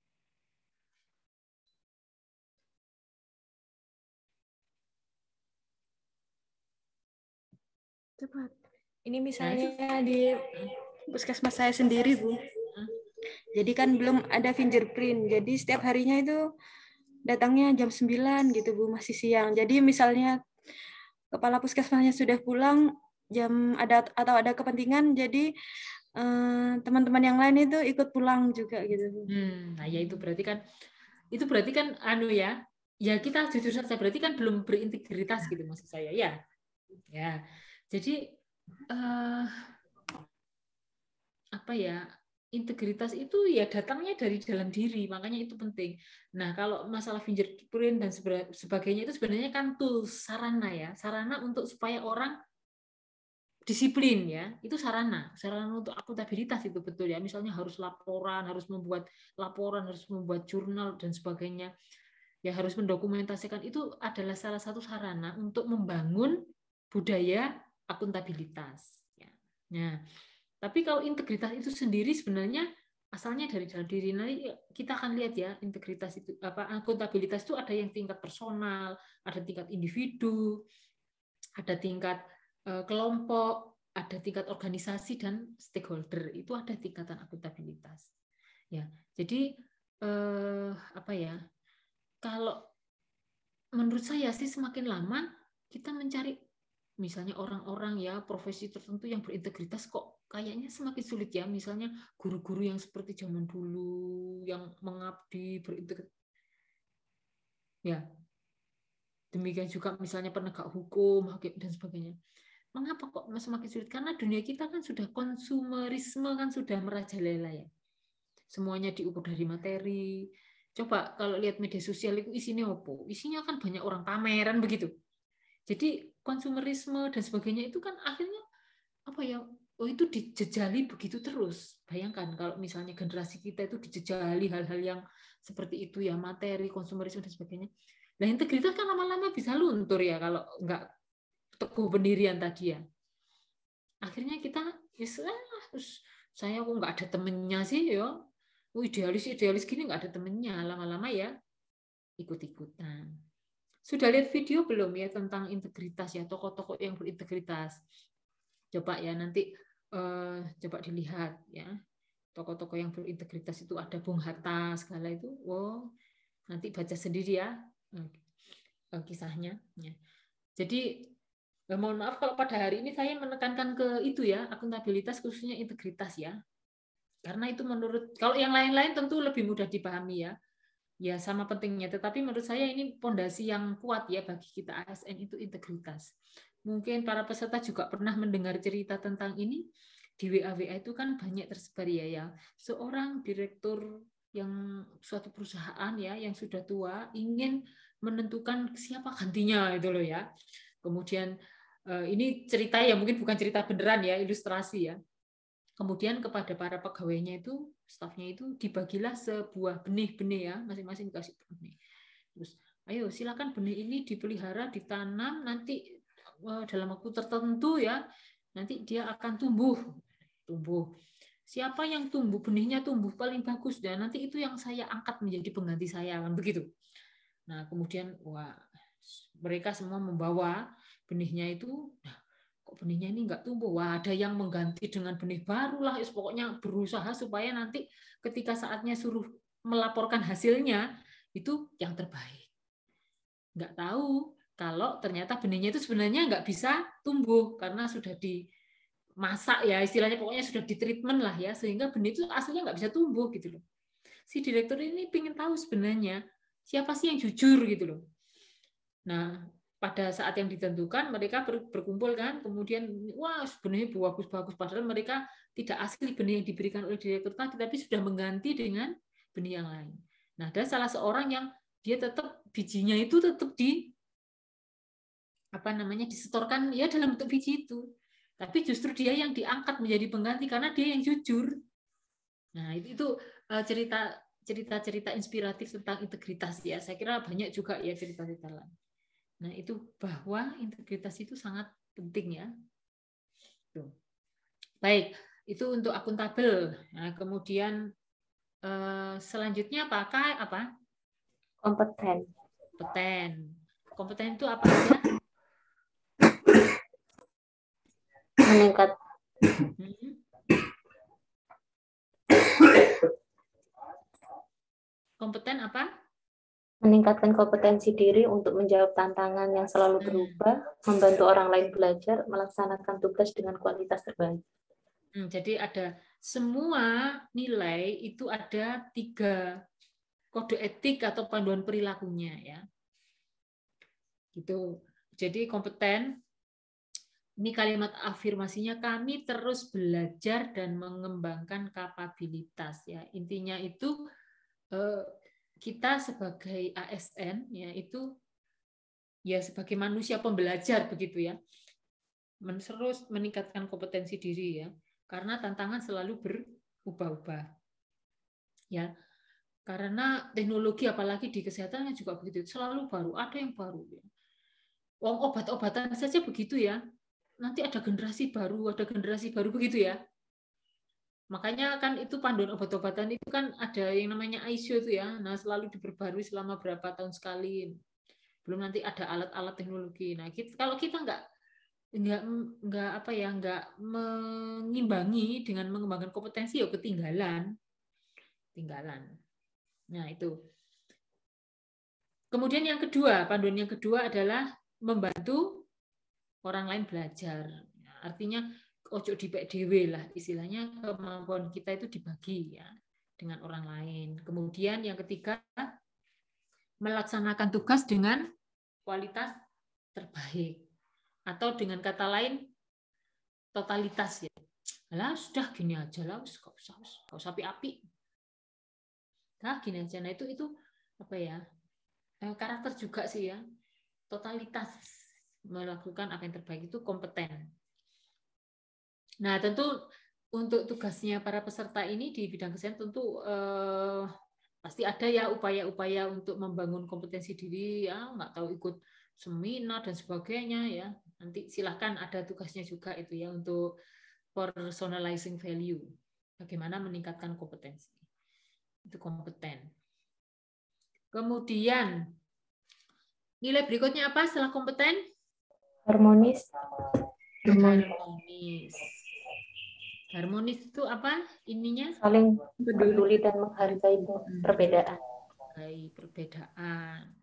Cepat. Ini misalnya di puskesmas saya sendiri, Bu. Jadi kan belum ada fingerprint. Jadi setiap harinya itu datangnya jam sembilan gitu, Bu, masih siang. Jadi misalnya kepala puskesmasnya sudah pulang jam ada atau ada kepentingan, jadi teman-teman yang lain itu ikut pulang juga gitu, Bu. Hmm, nah ya itu berarti kan itu berarti kan anu ya. Ya kita jujur saja berarti kan belum berintegritas gitu maksud saya ya. Ya. Jadi uh, apa ya? Integritas itu ya datangnya dari dalam diri, makanya itu penting. Nah, kalau masalah fingerprint dan sebagainya itu sebenarnya kan tools, sarana ya, sarana untuk supaya orang disiplin ya, itu sarana, sarana untuk akuntabilitas itu betul ya. Misalnya harus laporan, harus membuat laporan, harus membuat jurnal dan sebagainya. Ya harus mendokumentasikan, itu adalah salah satu sarana untuk membangun budaya akuntabilitas. Nah, tapi kalau integritas itu sendiri sebenarnya asalnya dari dalam diri. Nanti kita akan lihat ya, integritas itu apa, akuntabilitas itu ada yang tingkat personal, ada tingkat individu, ada tingkat uh, kelompok, ada tingkat organisasi dan stakeholder. Itu ada tingkatan akuntabilitas. Ya, jadi uh, apa ya? Kalau menurut saya sih semakin lama kita mencari misalnya orang-orang ya profesi tertentu yang berintegritas kok kayaknya semakin sulit ya. Misalnya guru-guru yang seperti zaman dulu yang mengabdi berintegritas. Ya. Demikian juga misalnya penegak hukum, hakim dan sebagainya. Mengapa kok semakin sulit? Karena dunia kita kan sudah konsumerisme kan sudah merajalela ya. Semuanya diukur dari materi. Coba kalau lihat media sosial itu isinya apa? Isinya kan banyak orang pameran begitu. Jadi konsumerisme dan sebagainya itu kan akhirnya apa ya? Oh itu dijejali begitu terus. Bayangkan kalau misalnya generasi kita itu dijejali hal-hal yang seperti itu ya, materi, konsumerisme dan sebagainya. Nah integritas kan lama-lama bisa luntur ya kalau nggak teguh pendirian tadi ya. Akhirnya kita ya saya kok nggak ada temennya sih ya. Oh, idealis idealis gini nggak ada temennya, lama-lama ya ikut-ikutan. Sudah lihat video belum ya tentang integritas ya, tokoh-tokoh yang berintegritas? Coba ya nanti eh, coba dilihat ya. Tokoh-tokoh yang berintegritas itu ada Bung Hatta segala itu. Wow, nanti baca sendiri ya kisahnya. Jadi mohon maaf kalau pada hari ini saya menekankan ke itu ya, akuntabilitas khususnya integritas ya. Karena itu menurut, kalau yang lain-lain tentu lebih mudah dipahami ya. Ya sama pentingnya, tetapi menurut saya ini pondasi yang kuat ya bagi kita A S N itu integritas. Mungkin para peserta juga pernah mendengar cerita tentang ini, di W A W A itu kan banyak tersebar ya, ya. Seorang direktur yang suatu perusahaan ya, yang sudah tua, ingin menentukan siapa gantinya itu loh ya. Kemudian ini cerita ya, mungkin bukan cerita beneran ya, ilustrasi ya. Kemudian kepada para pegawainya itu, stafnya itu dibagilah sebuah benih-benih ya, masing-masing dikasih benih. Terus, ayo silakan benih ini dipelihara, ditanam, nanti dalam waktu tertentu ya, nanti dia akan tumbuh, tumbuh. Siapa yang tumbuh, benihnya tumbuh paling bagus, dan nanti itu yang saya angkat menjadi pengganti saya, kan begitu. Nah kemudian, wah, mereka semua membawa benihnya itu. Nah, kok benihnya ini nggak tumbuh? Wah, ada yang mengganti dengan benih baru lah. Pokoknya berusaha supaya nanti ketika saatnya suruh melaporkan hasilnya itu yang terbaik. Nggak tahu kalau ternyata benihnya itu sebenarnya nggak bisa tumbuh karena sudah dimasak ya, istilahnya pokoknya sudah ditreatment lah ya, sehingga benih itu aslinya nggak bisa tumbuh gitu loh. Si direktur ini pengen tahu sebenarnya siapa sih yang jujur gitu loh. Nah, pada saat yang ditentukan mereka berkumpul kan, kemudian wah benihnya bagus-bagus, padahal mereka tidak asli benih yang diberikan oleh direktur tadi, tapi sudah mengganti dengan benih yang lain. Nah, ada salah seorang yang dia tetap bijinya itu tetap di apa namanya disetorkan ya dalam bentuk biji itu, tapi justru dia yang diangkat menjadi pengganti karena dia yang jujur. Nah, itu, itu cerita cerita-cerita inspiratif tentang integritas ya. Saya kira banyak juga ya cerita-cerita lain. Nah, itu bahwa integritas itu sangat penting ya. Tuh. Baik, itu untuk akuntabel. Nah, kemudian eh, selanjutnya apakah apa? Kompeten. Kompeten. Kompeten itu apa aja? Meningkat. Hmm. Kompeten apa? Meningkatkan kompetensi diri untuk menjawab tantangan yang selalu berubah, membantu orang lain belajar, melaksanakan tugas dengan kualitas terbaik. Hmm, jadi ada semua nilai itu ada tiga kode etik atau panduan perilakunya ya. Gitu. Jadi kompeten, ini kalimat afirmasinya, kami terus belajar dan mengembangkan kapabilitas ya. Intinya itu eh, kita sebagai A S N ya itu ya sebagai manusia pembelajar begitu ya, terus meningkatkan kompetensi diri ya, karena tantangan selalu berubah-ubah ya, karena teknologi apalagi di kesehatannya juga begitu, selalu baru, ada yang baru ya. Wong obat-obatan saja begitu ya, nanti ada generasi baru, ada generasi baru begitu ya. Makanya kan itu panduan obat-obatan itu kan ada yang namanya I S O itu ya, nah selalu diperbarui selama berapa tahun sekali. Belum nanti ada alat-alat teknologi. Nah, kita, kalau kita nggak nggak nggak apa ya nggak mengimbangi dengan mengembangkan kompetensi, ya ketinggalan, tinggalan. Nah itu. Kemudian yang kedua, panduan yang kedua adalah membantu orang lain belajar. Artinya ojo dipek dhewe lah, istilahnya kemampuan kita itu dibagi ya dengan orang lain. Kemudian yang ketiga, melaksanakan tugas dengan kualitas terbaik. Atau dengan kata lain, totalitas ya. Lah sudah gini aja lah, gak usah, gak usah api-api. Nah gini aja, nah itu itu apa ya, karakter juga sih ya, totalitas melakukan apa yang terbaik itu kompeten. Nah tentu untuk tugasnya para peserta ini di bidang kesehatan tentu eh, pasti ada ya upaya-upaya untuk membangun kompetensi diri ya, nggak tahu ikut seminar dan sebagainya ya. Nanti silahkan ada tugasnya juga itu ya untuk personalizing value. Bagaimana meningkatkan kompetensi. Itu kompeten. Kemudian nilai berikutnya apa setelah kompeten? Harmonis. Harmonis. Harmonis itu apa ininya? Saling peduli dan menghargai perbedaan. Menghargai perbedaan.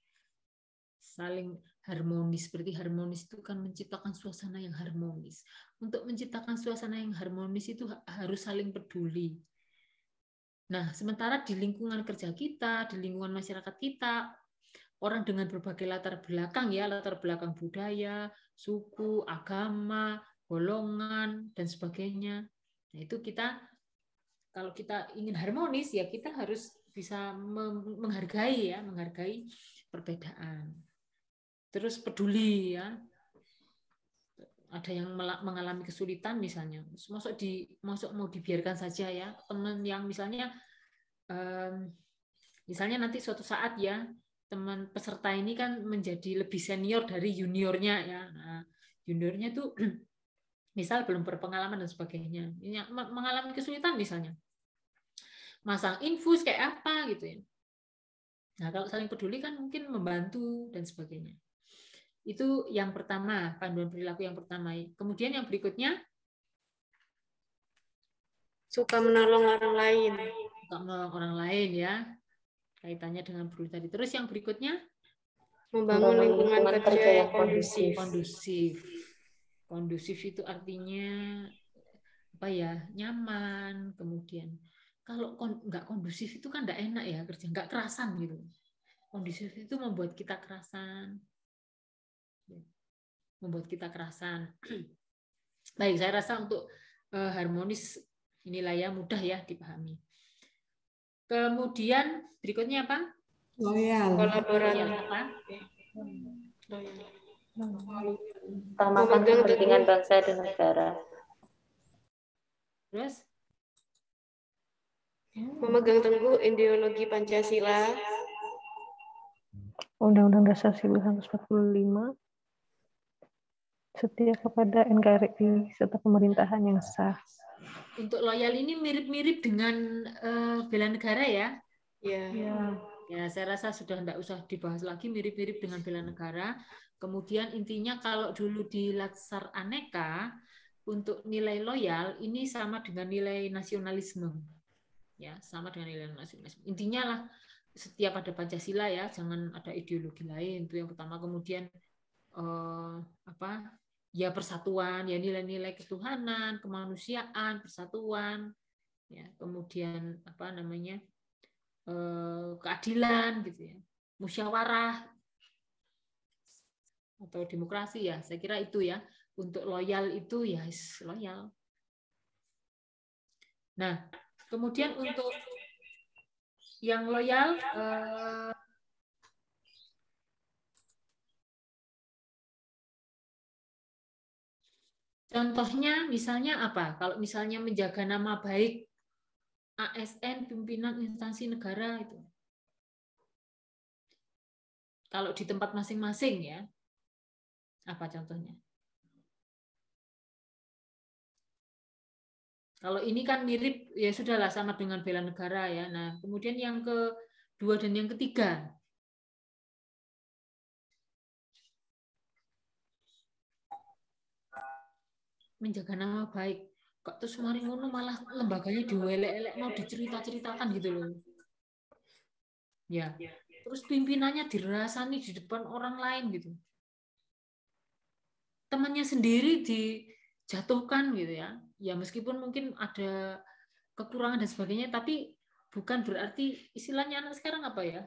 Saling harmonis. Berarti harmonis itu kan menciptakan suasana yang harmonis. Untuk menciptakan suasana yang harmonis itu harus saling peduli. Nah, sementara di lingkungan kerja kita, di lingkungan masyarakat kita, orang dengan berbagai latar belakang ya, latar belakang budaya, suku, agama, golongan, dan sebagainya. Nah, itu kita, kalau kita ingin harmonis, ya kita harus bisa menghargai ya, menghargai perbedaan. Terus peduli ya. Ada yang mengalami kesulitan misalnya, masuk di masuk mau dibiarkan saja ya, teman yang misalnya um, misalnya nanti suatu saat ya teman peserta ini kan menjadi lebih senior dari juniornya ya, nah, juniornya tuh misal belum berpengalaman dan sebagainya, ini mengalami kesulitan misalnya masang infus kayak apa gitu ya. Nah kalau saling peduli kan mungkin membantu dan sebagainya. Itu yang pertama, panduan perilaku yang pertama. Kemudian yang berikutnya, suka menolong orang lain. Suka menolong orang lain ya, kaitannya dengan peduli tadi. Terus yang berikutnya, membangun lingkungan kerja yang kondusif. Kondusif. Kondusif itu artinya apa ya? Nyaman. Kemudian kalau nggak kondusif itu kan nggak enak ya kerja, nggak kerasan gitu. Kondusif itu membuat kita kerasan. membuat kita kerasan. Baik, saya rasa untuk uh, harmonis inilah ya mudah ya dipahami. Kemudian berikutnya apa? Loyal. Kolaboratif. Apa? Loyal. Utamakan kepentingan bangsa dan negara. Terus? Memegang teguh ideologi Pancasila. Undang-Undang Dasar seribu sembilan ratus empat puluh lima. Setia kepada N K R I serta pemerintahan yang sah. Untuk loyal ini mirip-mirip dengan uh, bela negara ya? Iya. Ya. Ya, saya rasa sudah tidak usah dibahas lagi, mirip-mirip dengan bela negara. Kemudian intinya kalau dulu di Latsar Aneka untuk nilai loyal ini sama dengan nilai nasionalisme. Ya, sama dengan nilai nasionalisme. Intinya lah setiap ada Pancasila ya, jangan ada ideologi lain. Itu yang pertama. Kemudian uh, apa? Ya persatuan, ya nilai-nilai ketuhanan, kemanusiaan, persatuan, ya kemudian apa namanya eh, keadilan gitu ya, musyawarah atau demokrasi ya, saya kira itu ya untuk loyal itu ya loyal. Nah kemudian untuk yang loyal eh, contohnya misalnya apa? Kalau misalnya menjaga nama baik A S N, pimpinan instansi negara itu. Kalau di tempat masing-masing ya. Apa contohnya? Kalau ini kan mirip, ya sudahlah sama dengan bela negara ya. Nah, kemudian yang kedua dan yang ketiga. Menjaga nama baik. Kok terus kemarin ngono malah lembaganya diwelek-elek mau dicerita-ceritakan gitu loh. Ya. Terus pimpinannya dirasani di depan orang lain gitu. Temannya sendiri dijatuhkan gitu ya. Ya meskipun mungkin ada kekurangan dan sebagainya, tapi bukan berarti istilahnya anak sekarang apa ya?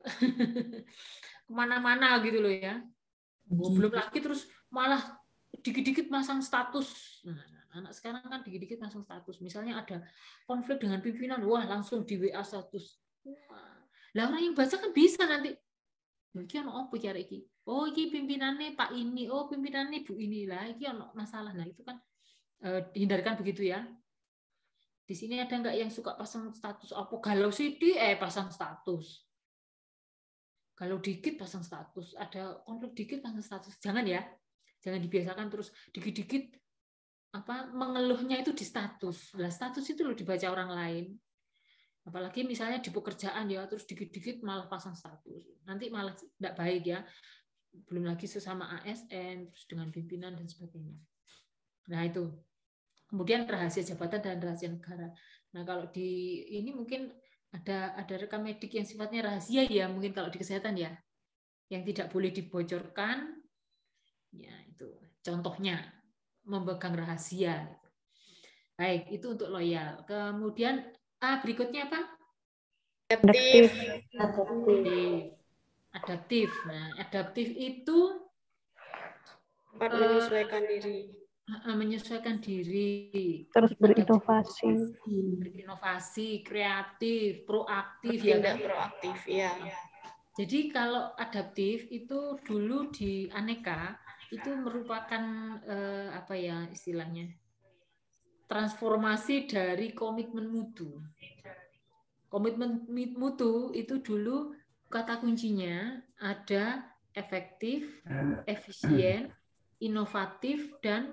kemana-mana gitu loh ya. Oh, belum lagi terus malah dikit-dikit masang status. Nah, anak sekarang kan dikit-dikit masang status. Misalnya ada konflik dengan pimpinan, wah langsung di W A status. Wah. Lah orang yang baca kan bisa nanti. Iki ono opo iki iki? Oh, iki pimpinannya Pak ini, oh pimpinannya Bu ini lah, iki ono masalah. Nah, itu kan eh, dihindarkan begitu ya. Di sini ada nggak yang suka pasang status apa? Galau sih di eh pasang status. Kalau dikit pasang status, ada konflik dikit pasang status. Jangan ya. Jangan dibiasakan terus dikit-dikit apa mengeluhnya itu di status. Lah status itu loh dibaca orang lain. Apalagi misalnya di pekerjaan ya, terus dikit-dikit malah pasang status. Nanti malah tidak baik ya. Belum lagi sesama A S N, terus dengan pimpinan dan sebagainya. Nah itu. Kemudian rahasia jabatan dan rahasia negara. Nah kalau di ini mungkin ada ada rekam medik yang sifatnya rahasia ya, mungkin kalau di kesehatan ya, yang tidak boleh dibocorkan. Ya itu contohnya memegang rahasia. Baik, itu untuk loyal. Kemudian ah berikutnya apa? Adaptif. Adaptif. Adaptif. Nah, adaptif itu Dapat menyesuaikan diri. menyesuaikan diri, terus berinovasi, berinovasi, kreatif, proaktif ya kan? Proaktif ya. Jadi kalau adaptif itu dulu di Aneka itu merupakan eh, apa ya istilahnya transformasi dari komitmen mutu. Komitmen mutu itu dulu kata kuncinya ada efektif, efisien, inovatif dan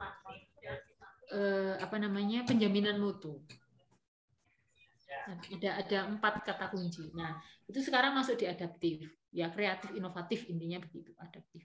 eh, apa namanya penjaminan mutu. Ada ada empat kata kunci. Nah itu sekarang masuk di adaptif, ya kreatif, inovatif intinya begitu adaptif.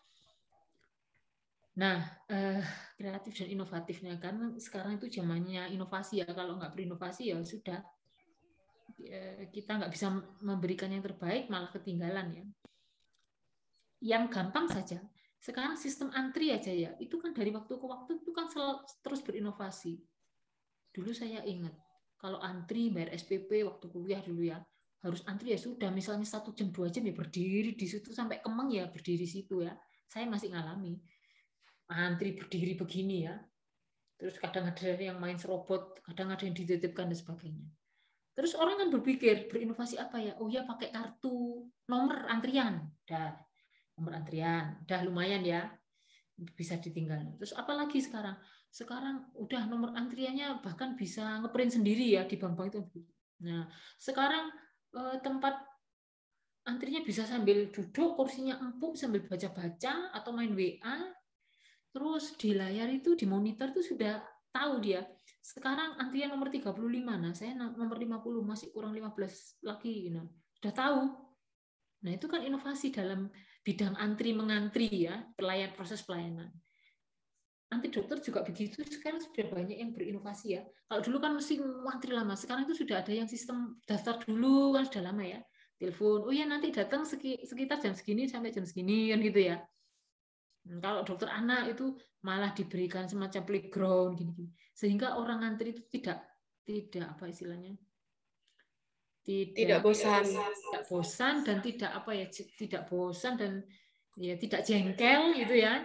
Nah eh, kreatif dan inovatifnya kan sekarang itu zamannya inovasi ya. Kalau nggak berinovasi ya sudah kita nggak bisa memberikan yang terbaik malah ketinggalan ya. Yang gampang saja. Sekarang sistem antri aja ya, itu kan dari waktu ke waktu itu kan terus berinovasi. Dulu saya ingat, kalau antri bayar S P P waktu kuliah dulu ya, harus antri ya sudah, misalnya satu jam dua jam ya berdiri di situ sampai Kemang ya berdiri situ ya. Saya masih ngalami antri berdiri begini ya. Terus kadang ada yang main serobot, kadang ada yang dititipkan dan sebagainya. Terus orang kan berpikir berinovasi apa ya? Oh ya pakai kartu nomor antrian, dah. Nomor antrian, udah lumayan ya, bisa ditinggal. Terus apalagi sekarang? Sekarang udah nomor antriannya bahkan bisa ngeprint sendiri ya di bank-bank itu. Nah, sekarang eh, tempat antrinya bisa sambil duduk, kursinya empuk sambil baca-baca atau main W A. Terus di layar itu di monitor itu sudah tahu dia. Sekarang antrian nomor tiga puluh lima, nah saya nomor lima puluh masih kurang lima belas lagi, you know. Sudah tahu. Nah, itu kan inovasi dalam bidang antri mengantri ya, pelayan proses pelayanan. Antri dokter juga begitu, sekarang sudah banyak yang berinovasi ya. Kalau dulu kan mesti antri lama, sekarang itu sudah ada yang sistem daftar dulu kan sudah lama ya. Telepon, oh ya nanti datang sekitar jam segini sampai jam segini kan gitu ya. Kalau dokter anak itu malah diberikan semacam playground gini-gini. Sehingga orang antri itu tidak tidak apa istilahnya? Tidak, tidak bosan, tidak bosan dan tidak apa ya, tidak bosan dan ya tidak jengkel gitu ya.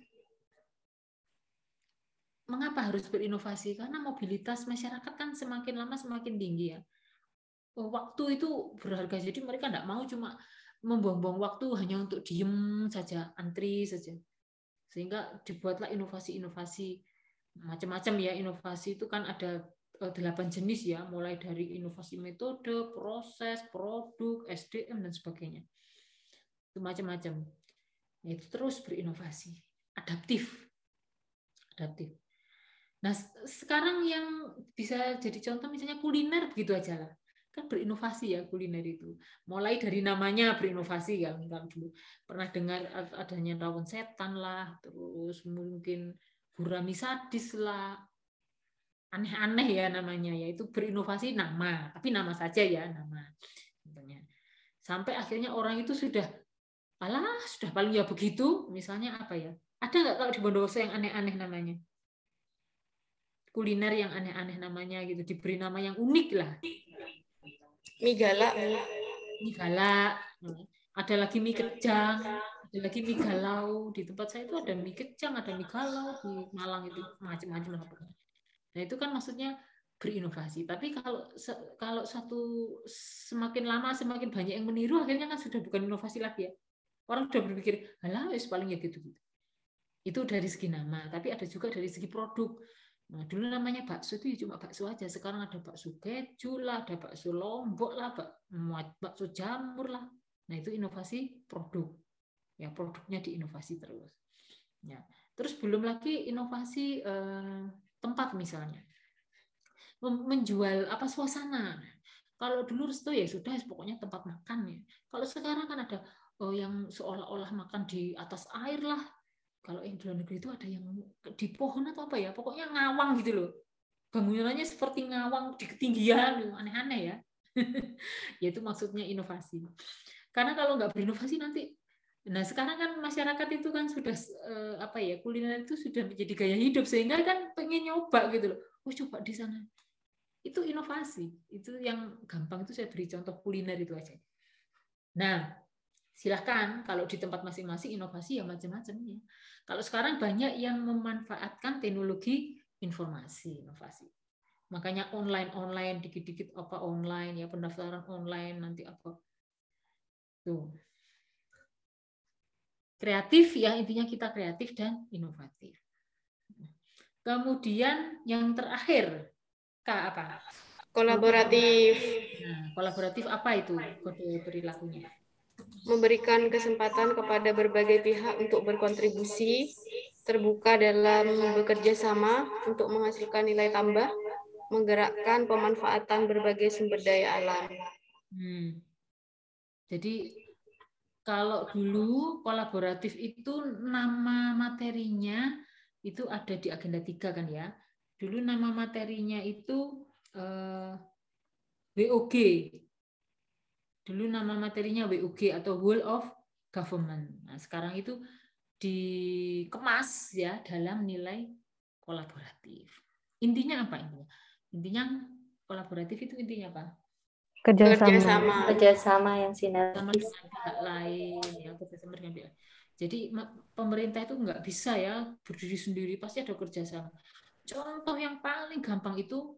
Mengapa harus berinovasi? Karena mobilitas masyarakat kan semakin lama semakin tinggi ya. Waktu itu berharga, jadi mereka tidak mau cuma membuang-buang waktu hanya untuk diem saja, antri saja. Sehingga dibuatlah inovasi-inovasi macam-macam ya. Inovasi itu kan ada delapan jenis ya, mulai dari inovasi metode, proses, produk, S D M dan sebagainya. Itu macam-macam. Itu terus berinovasi, adaptif, adaptif. Nah sekarang yang bisa jadi contoh misalnya kuliner begitu aja lah, kan berinovasi ya kuliner itu. Mulai dari namanya berinovasi ya, kalau dulu pernah dengar adanya rawon setan lah, terus mungkin gurami sadis lah. Aneh-aneh ya namanya, yaitu berinovasi nama, tapi nama saja ya nama. Sampai akhirnya orang itu sudah, alah sudah paling ya begitu, misalnya apa ya? Ada nggak kalau di Bondowoso yang aneh-aneh namanya? Kuliner yang aneh-aneh namanya gitu, diberi nama yang unik lah. Mie galak. mie galak, ada lagi mie kejang, ada lagi mie galau. Di tempat saya itu ada mie kejang, ada mie galau, di Malang itu macam-macam lah pokoknya. Nah itu kan maksudnya berinovasi. Tapi kalau kalau satu semakin lama semakin banyak yang meniru, akhirnya kan sudah bukan inovasi lagi ya. Orang sudah berpikir, halah wis paling ya gitu-gitu. Itu dari segi nama, tapi ada juga dari segi produk. Nah, dulu namanya bakso itu cuma bakso aja. Sekarang ada bakso keju lah, ada bakso lombok lah, bakso jamur lah. Nah itu inovasi produk. Ya produknya diinovasi terus. Ya. Terus belum lagi inovasi eh, tempat misalnya. Menjual apa suasana. Kalau dulu resto ya sudah pokoknya tempat makan ya. Kalau sekarang kan ada oh, yang seolah-olah makan di atas air lah. Kalau yang di luar negeri itu ada yang di pohon atau apa ya, pokoknya ngawang gitu loh. Bangunannya seperti ngawang di ketinggian, aneh-aneh ya. Ya itu maksudnya inovasi. Karena kalau nggak berinovasi nanti, nah sekarang kan masyarakat itu kan sudah eh, apa ya, kuliner itu sudah menjadi gaya hidup sehingga kan pengen nyoba gitu loh. Oh coba di sana. Itu inovasi. Itu yang gampang itu saya beri contoh kuliner itu aja. Nah, silahkan kalau di tempat masing-masing inovasi ya macam-macam ya. Kalau sekarang banyak yang memanfaatkan teknologi informasi inovasi. Makanya online-online dikit-dikit apa online ya, pendaftaran online nanti apa. Tuh. Kreatif ya, intinya kita kreatif dan inovatif. Kemudian yang terakhir K apa? Kolaboratif. Nah, kolaboratif apa itu kode perilakunya? Memberikan kesempatan kepada berbagai pihak untuk berkontribusi, terbuka dalam bekerja sama untuk menghasilkan nilai tambah, menggerakkan pemanfaatan berbagai sumber daya alam. Hmm. Jadi kalau dulu kolaboratif itu nama materinya itu ada di agenda tiga kan ya. Dulu nama materinya itu eh, W O G. Dulu nama materinya W O G atau Whole of Government. Nah, sekarang itu dikemas ya dalam nilai kolaboratif. Intinya apa intinya? Intinya kolaboratif itu intinya apa? Kerjasama. Kerjasama yang sinergis. Sama dengan pihak lain, ya kerjasama dengan pihak. Jadi pemerintah itu nggak bisa ya berdiri sendiri, pasti ada kerjasama. Contoh yang paling gampang itu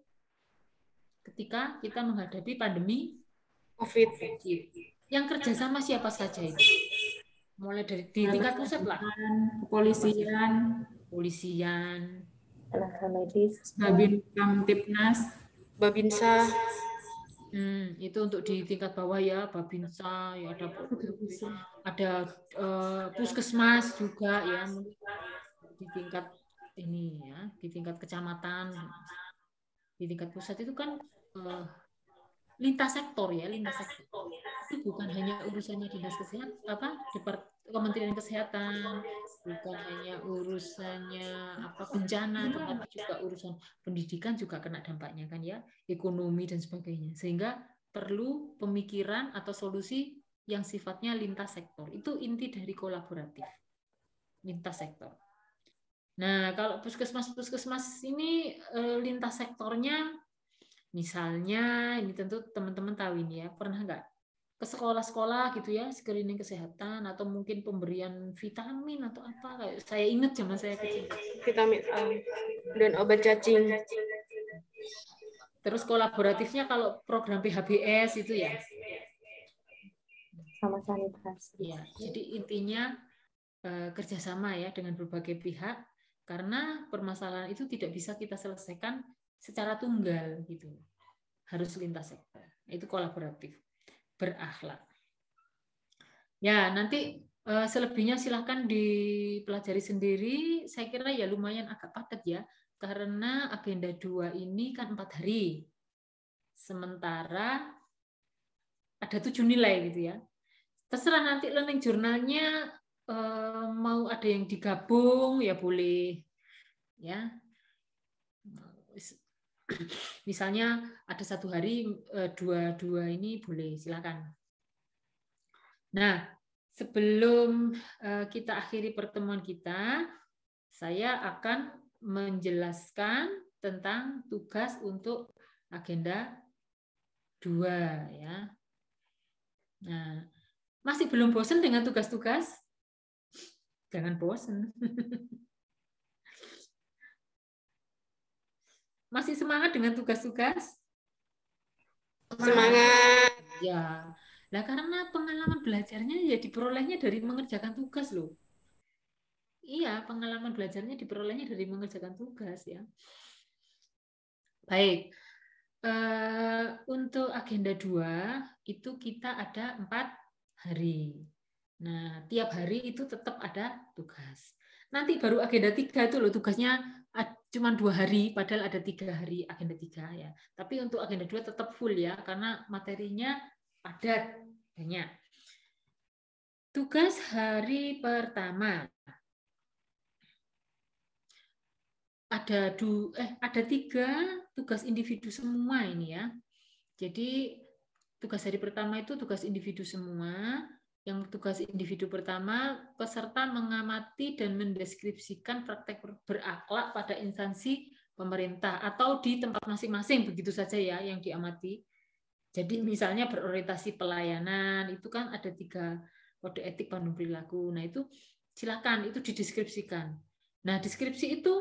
ketika kita menghadapi pandemi COVID. Yang kerjasama siapa saja itu? Mulai dari di tingkat pusat lah. Kepolisian, Polisian, tenaga medis, Babin Kamtipnas, Babinsa. Hmm, itu untuk di tingkat bawah ya, Babinsa, ya ada ada uh, puskesmas juga ya, di tingkat ini ya, di tingkat kecamatan, di tingkat pusat itu kan uh, lintas sektor ya, lintas sektor. Itu bukan hanya urusannya dinas kesehatan, apa, Depart Kementerian Kesehatan, bukan hanya urusannya apa bencana, tetapi juga urusan pendidikan juga kena dampaknya kan ya, ekonomi dan sebagainya. Sehingga perlu pemikiran atau solusi yang sifatnya lintas sektor. Itu inti dari kolaboratif, lintas sektor. Nah, kalau puskesmas-puskesmas ini eh, lintas sektornya, misalnya ini tentu teman-teman tahu ini ya, pernah nggak ke sekolah-sekolah gitu ya, screening kesehatan atau mungkin pemberian vitamin atau apa, kayak saya ingat zaman saya kecil. Vitamin A dan obat cacing. Terus kolaboratifnya kalau program P H B S itu ya. Sama sanitasi. Ya, jadi intinya eh, kerjasama ya dengan berbagai pihak, karena permasalahan itu tidak bisa kita selesaikan secara tunggal gitu. Harus lintas sektor. Itu kolaboratif. Berakhlak. Ya, nanti uh, selebihnya silahkan dipelajari sendiri. Saya kira ya lumayan agak padat ya, karena agenda dua ini kan empat hari. Sementara ada tujuh nilai gitu ya. Terserah nanti learning journal-nya uh, mau ada yang digabung ya boleh. Ya. Misalnya ada satu hari dua-dua ini boleh, silakan. Nah, sebelum kita akhiri pertemuan kita, saya akan menjelaskan tentang tugas untuk agenda dua ya. Nah, masih belum bosan dengan tugas-tugas? Jangan bosan. Masih semangat dengan tugas-tugas? Semangat. Ya, nah karena pengalaman belajarnya ya diperolehnya dari mengerjakan tugas loh. Iya, pengalaman belajarnya diperolehnya dari mengerjakan tugas ya. Baik, uh, untuk agenda dua itu kita ada empat hari. Nah, tiap hari itu tetap ada tugas. Nanti baru agenda tiga itu loh tugasnya cuma dua hari, padahal ada tiga hari agenda tiga ya. Tapi untuk agenda dua tetap full ya, karena materinya padat banyak. Tugas hari pertama. Ada du, eh ada tiga tugas individu semua ini ya. Jadi tugas hari pertama itu tugas individu semua. Yang tugas individu pertama, peserta mengamati dan mendeskripsikan praktek berakhlak pada instansi pemerintah atau di tempat masing-masing, begitu saja ya yang diamati. Jadi misalnya berorientasi pelayanan, itu kan ada tiga kode etik Bandung perilaku. Nah itu silakan itu dideskripsikan. Nah deskripsi itu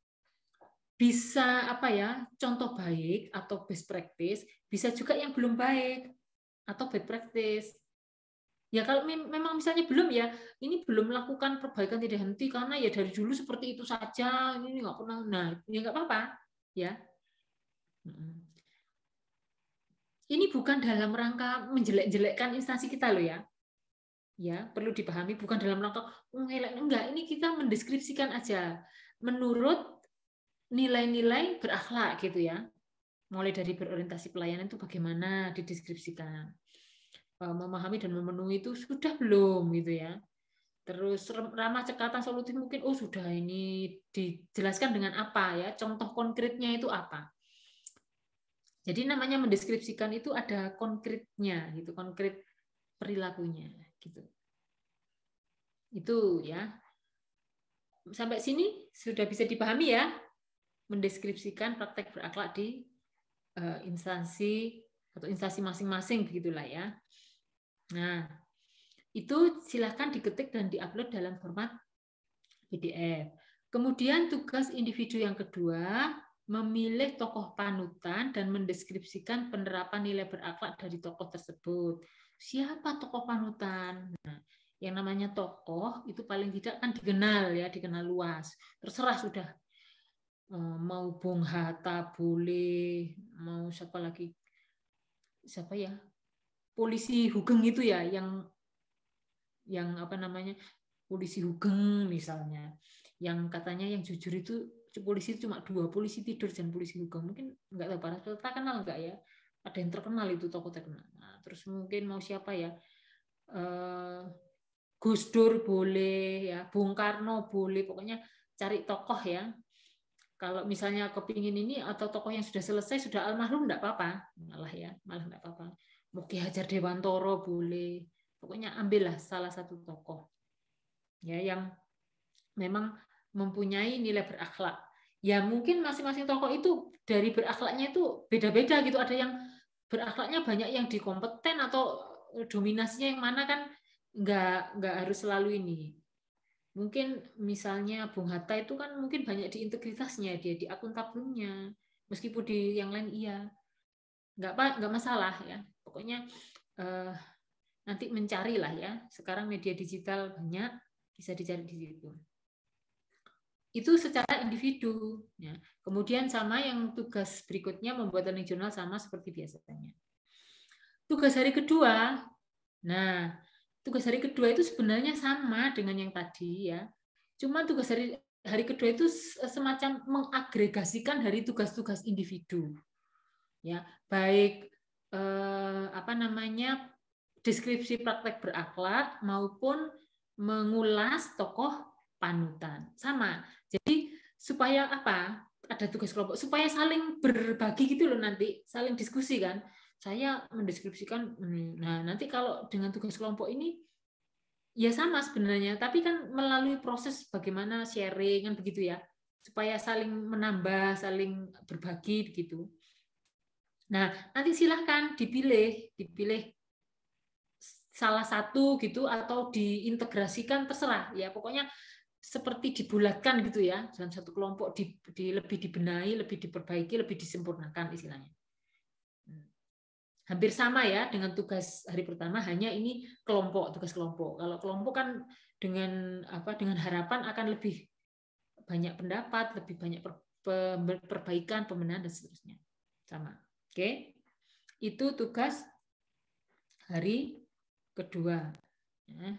bisa apa ya, contoh baik atau best practice, bisa juga yang belum baik atau bad practice. Ya kalau memang misalnya belum ya, ini belum melakukan perbaikan tidak henti karena ya dari dulu seperti itu saja, ini nggak pernah. Nah, ya nggak apa-apa, ya. Ini bukan dalam rangka menjelek-jelekkan instansi kita loh ya. Ya, perlu dipahami bukan dalam rangka mengelak, enggak, ini kita mendeskripsikan aja menurut nilai-nilai berakhlak gitu ya. Mulai dari berorientasi pelayanan itu bagaimana dideskripsikan. Memahami dan memenuhi itu sudah belum gitu ya. Terus ramah cekatan solutif mungkin oh sudah, ini dijelaskan dengan apa ya, contoh konkretnya itu apa. Jadi namanya mendeskripsikan itu ada konkretnya gitu, konkret perilakunya gitu. Itu ya. Sampai sini sudah bisa dipahami ya, mendeskripsikan praktek berakhlak di uh, instansi atau instansi masing-masing begitulah ya. Nah, itu silahkan diketik dan diupload dalam format P D F. Kemudian tugas individu yang kedua, memilih tokoh panutan dan mendeskripsikan penerapan nilai berakhlak dari tokoh tersebut. Siapa tokoh panutan? Nah, yang namanya tokoh itu paling tidak kan dikenal ya, dikenal luas. Terserah sudah, mau Bung Hatta boleh, mau siapa lagi, siapa ya, polisi Hugeng itu ya, yang yang apa namanya, polisi Hugeng misalnya, yang katanya yang jujur itu polisi cuma dua, polisi tidur dan polisi Hugeng. Mungkin nggak tahu para terkenal nggak ya, ada yang terkenal itu tokoh terkenal. Nah, terus mungkin mau siapa ya, uh, Gus Dur boleh ya, Bung Karno boleh, pokoknya cari tokoh ya. Kalau misalnya kepingin ini atau tokoh yang sudah selesai, sudah almarhum, enggak apa-apa, malah ya, malah enggak apa-apa. Muki Hajar Dewantoro boleh, pokoknya ambillah salah satu tokoh ya yang memang mempunyai nilai berakhlak. Ya mungkin masing-masing tokoh itu dari berakhlaknya itu beda-beda gitu. Ada yang berakhlaknya banyak yang di kompeten atau dominasinya yang mana kan nggak nggak harus selalu ini. Mungkin misalnya Bung Hatta itu kan mungkin banyak di integritasnya, dia di akuntabelnya, meskipun di yang lain iya, nggak apa nggak masalah ya. Pokoknya eh, nanti mencarilah ya. Sekarang media digital banyak, bisa dicari di situ. Itu secara individu. Ya. Kemudian sama yang tugas berikutnya membuat learning journal sama seperti biasanya. Tugas hari kedua, nah tugas hari kedua itu sebenarnya sama dengan yang tadi ya. Cuma tugas hari hari kedua itu semacam mengagregasikan dari tugas-tugas individu. Ya, baik eh, apa namanya deskripsi praktek berakhlak maupun mengulas tokoh panutan. Sama. Jadi supaya apa? Ada tugas kelompok supaya saling berbagi gitu loh, nanti saling diskusi kan. Saya mendeskripsikan, nah nanti kalau dengan tugas kelompok ini ya sama sebenarnya, tapi kan melalui proses bagaimana sharing kan begitu ya, supaya saling menambah, saling berbagi begitu. Nah nanti silahkan dipilih, dipilih salah satu gitu atau diintegrasikan, terserah ya, pokoknya seperti dibulatkan gitu ya, dalam satu kelompok di, di lebih dibenahi, lebih diperbaiki, lebih disempurnakan istilahnya. Hampir sama ya dengan tugas hari pertama, hanya ini kelompok, tugas kelompok. Kalau kelompok kan dengan apa, dengan harapan akan lebih banyak pendapat, lebih banyak per, per, perbaikan, pembenahan dan seterusnya. Sama. Oke. Itu tugas hari kedua. Ya.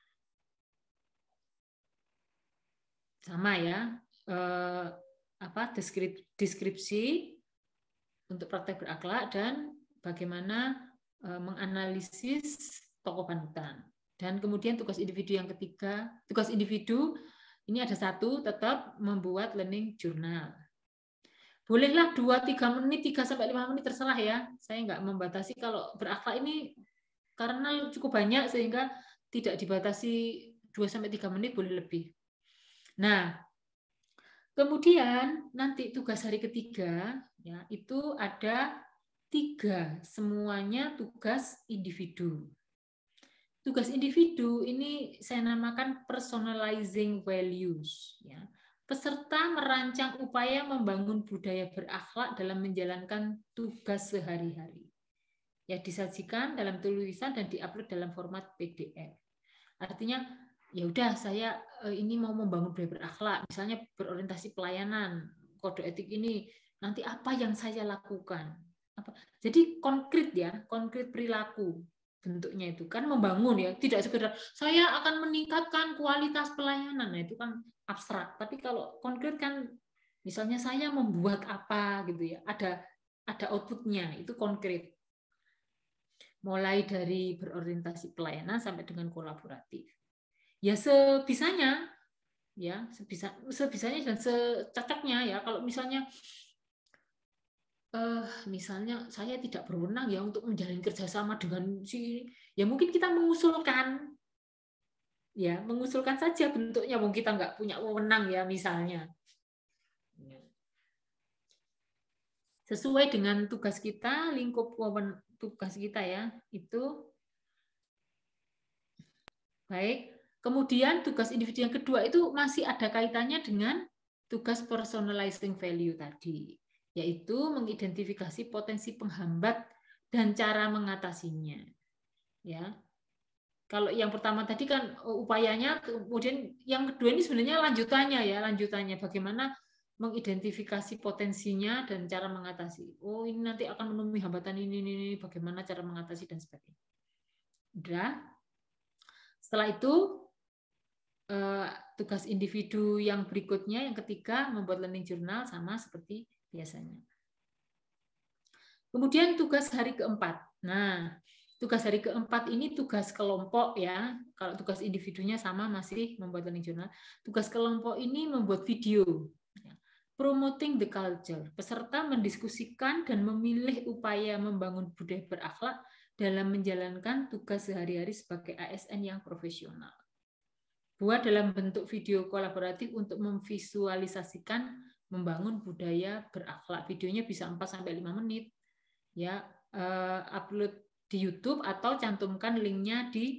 Sama ya. Eh, apa deskripsi, deskripsi untuk praktek berakhlak dan bagaimana eh, menganalisis tokoh panutan. Dan kemudian tugas individu yang ketiga, tugas individu ini ada satu, tetap membuat learning journal. Bolehlah dua tiga menit, tiga sampai lima menit terserah ya. Saya nggak membatasi, kalau berakhlak ini karena cukup banyak sehingga tidak dibatasi dua sampai tiga menit, boleh lebih. Nah, kemudian nanti tugas hari ketiga ya, itu ada tiga, semuanya tugas individu. Tugas individu ini saya namakan personalizing values ya. Peserta merancang upaya membangun budaya berakhlak dalam menjalankan tugas sehari-hari. Ya, disajikan dalam tulisan dan diupload dalam format P D F. Artinya, ya udah saya ini mau membangun budaya berakhlak, misalnya berorientasi pelayanan, kode etik ini, nanti apa yang saya lakukan? Apa? Jadi konkret ya, konkret perilaku. Bentuknya itu kan membangun ya, tidak sekedar saya akan meningkatkan kualitas pelayanan, nah itu kan abstrak. Tapi kalau konkret kan misalnya saya membuat apa gitu ya, ada ada outputnya, itu konkret. Mulai dari berorientasi pelayanan sampai dengan kolaboratif. Ya sebisanya, ya sebisa sebisanya dan secocoknya ya. Kalau misalnya Uh, misalnya saya tidak berwenang ya untuk menjalin kerjasama dengan si, ya mungkin kita mengusulkan, ya mengusulkan saja bentuknya, mungkin kita nggak punya wewenang ya misalnya. Sesuai dengan tugas kita, lingkup wewenang tugas kita ya itu baik. Kemudian tugas individu yang kedua itu masih ada kaitannya dengan tugas personalizing value tadi, yaitu mengidentifikasi potensi penghambat dan cara mengatasinya. Ya, kalau yang pertama tadi kan upayanya, kemudian yang kedua ini sebenarnya lanjutannya ya, lanjutannya bagaimana mengidentifikasi potensinya dan cara mengatasi. Oh, ini nanti akan menemui hambatan ini, ini, ini, bagaimana cara mengatasi dan sebagainya. Udah. Setelah itu tugas individu yang berikutnya, yang ketiga, membuat learning journal sama seperti biasanya. Kemudian tugas hari keempat. Nah, tugas hari keempat ini tugas kelompok ya. Kalau tugas individunya sama, masih membuat learning journal. Tugas kelompok ini membuat video. Promoting the culture. Peserta mendiskusikan dan memilih upaya membangun budaya berakhlak dalam menjalankan tugas sehari-hari sebagai A S N yang profesional. Buat dalam bentuk video kolaboratif untuk memvisualisasikan membangun budaya berakhlak. Videonya bisa empat sampai lima menit. Ya, upload di YouTube atau cantumkan linknya di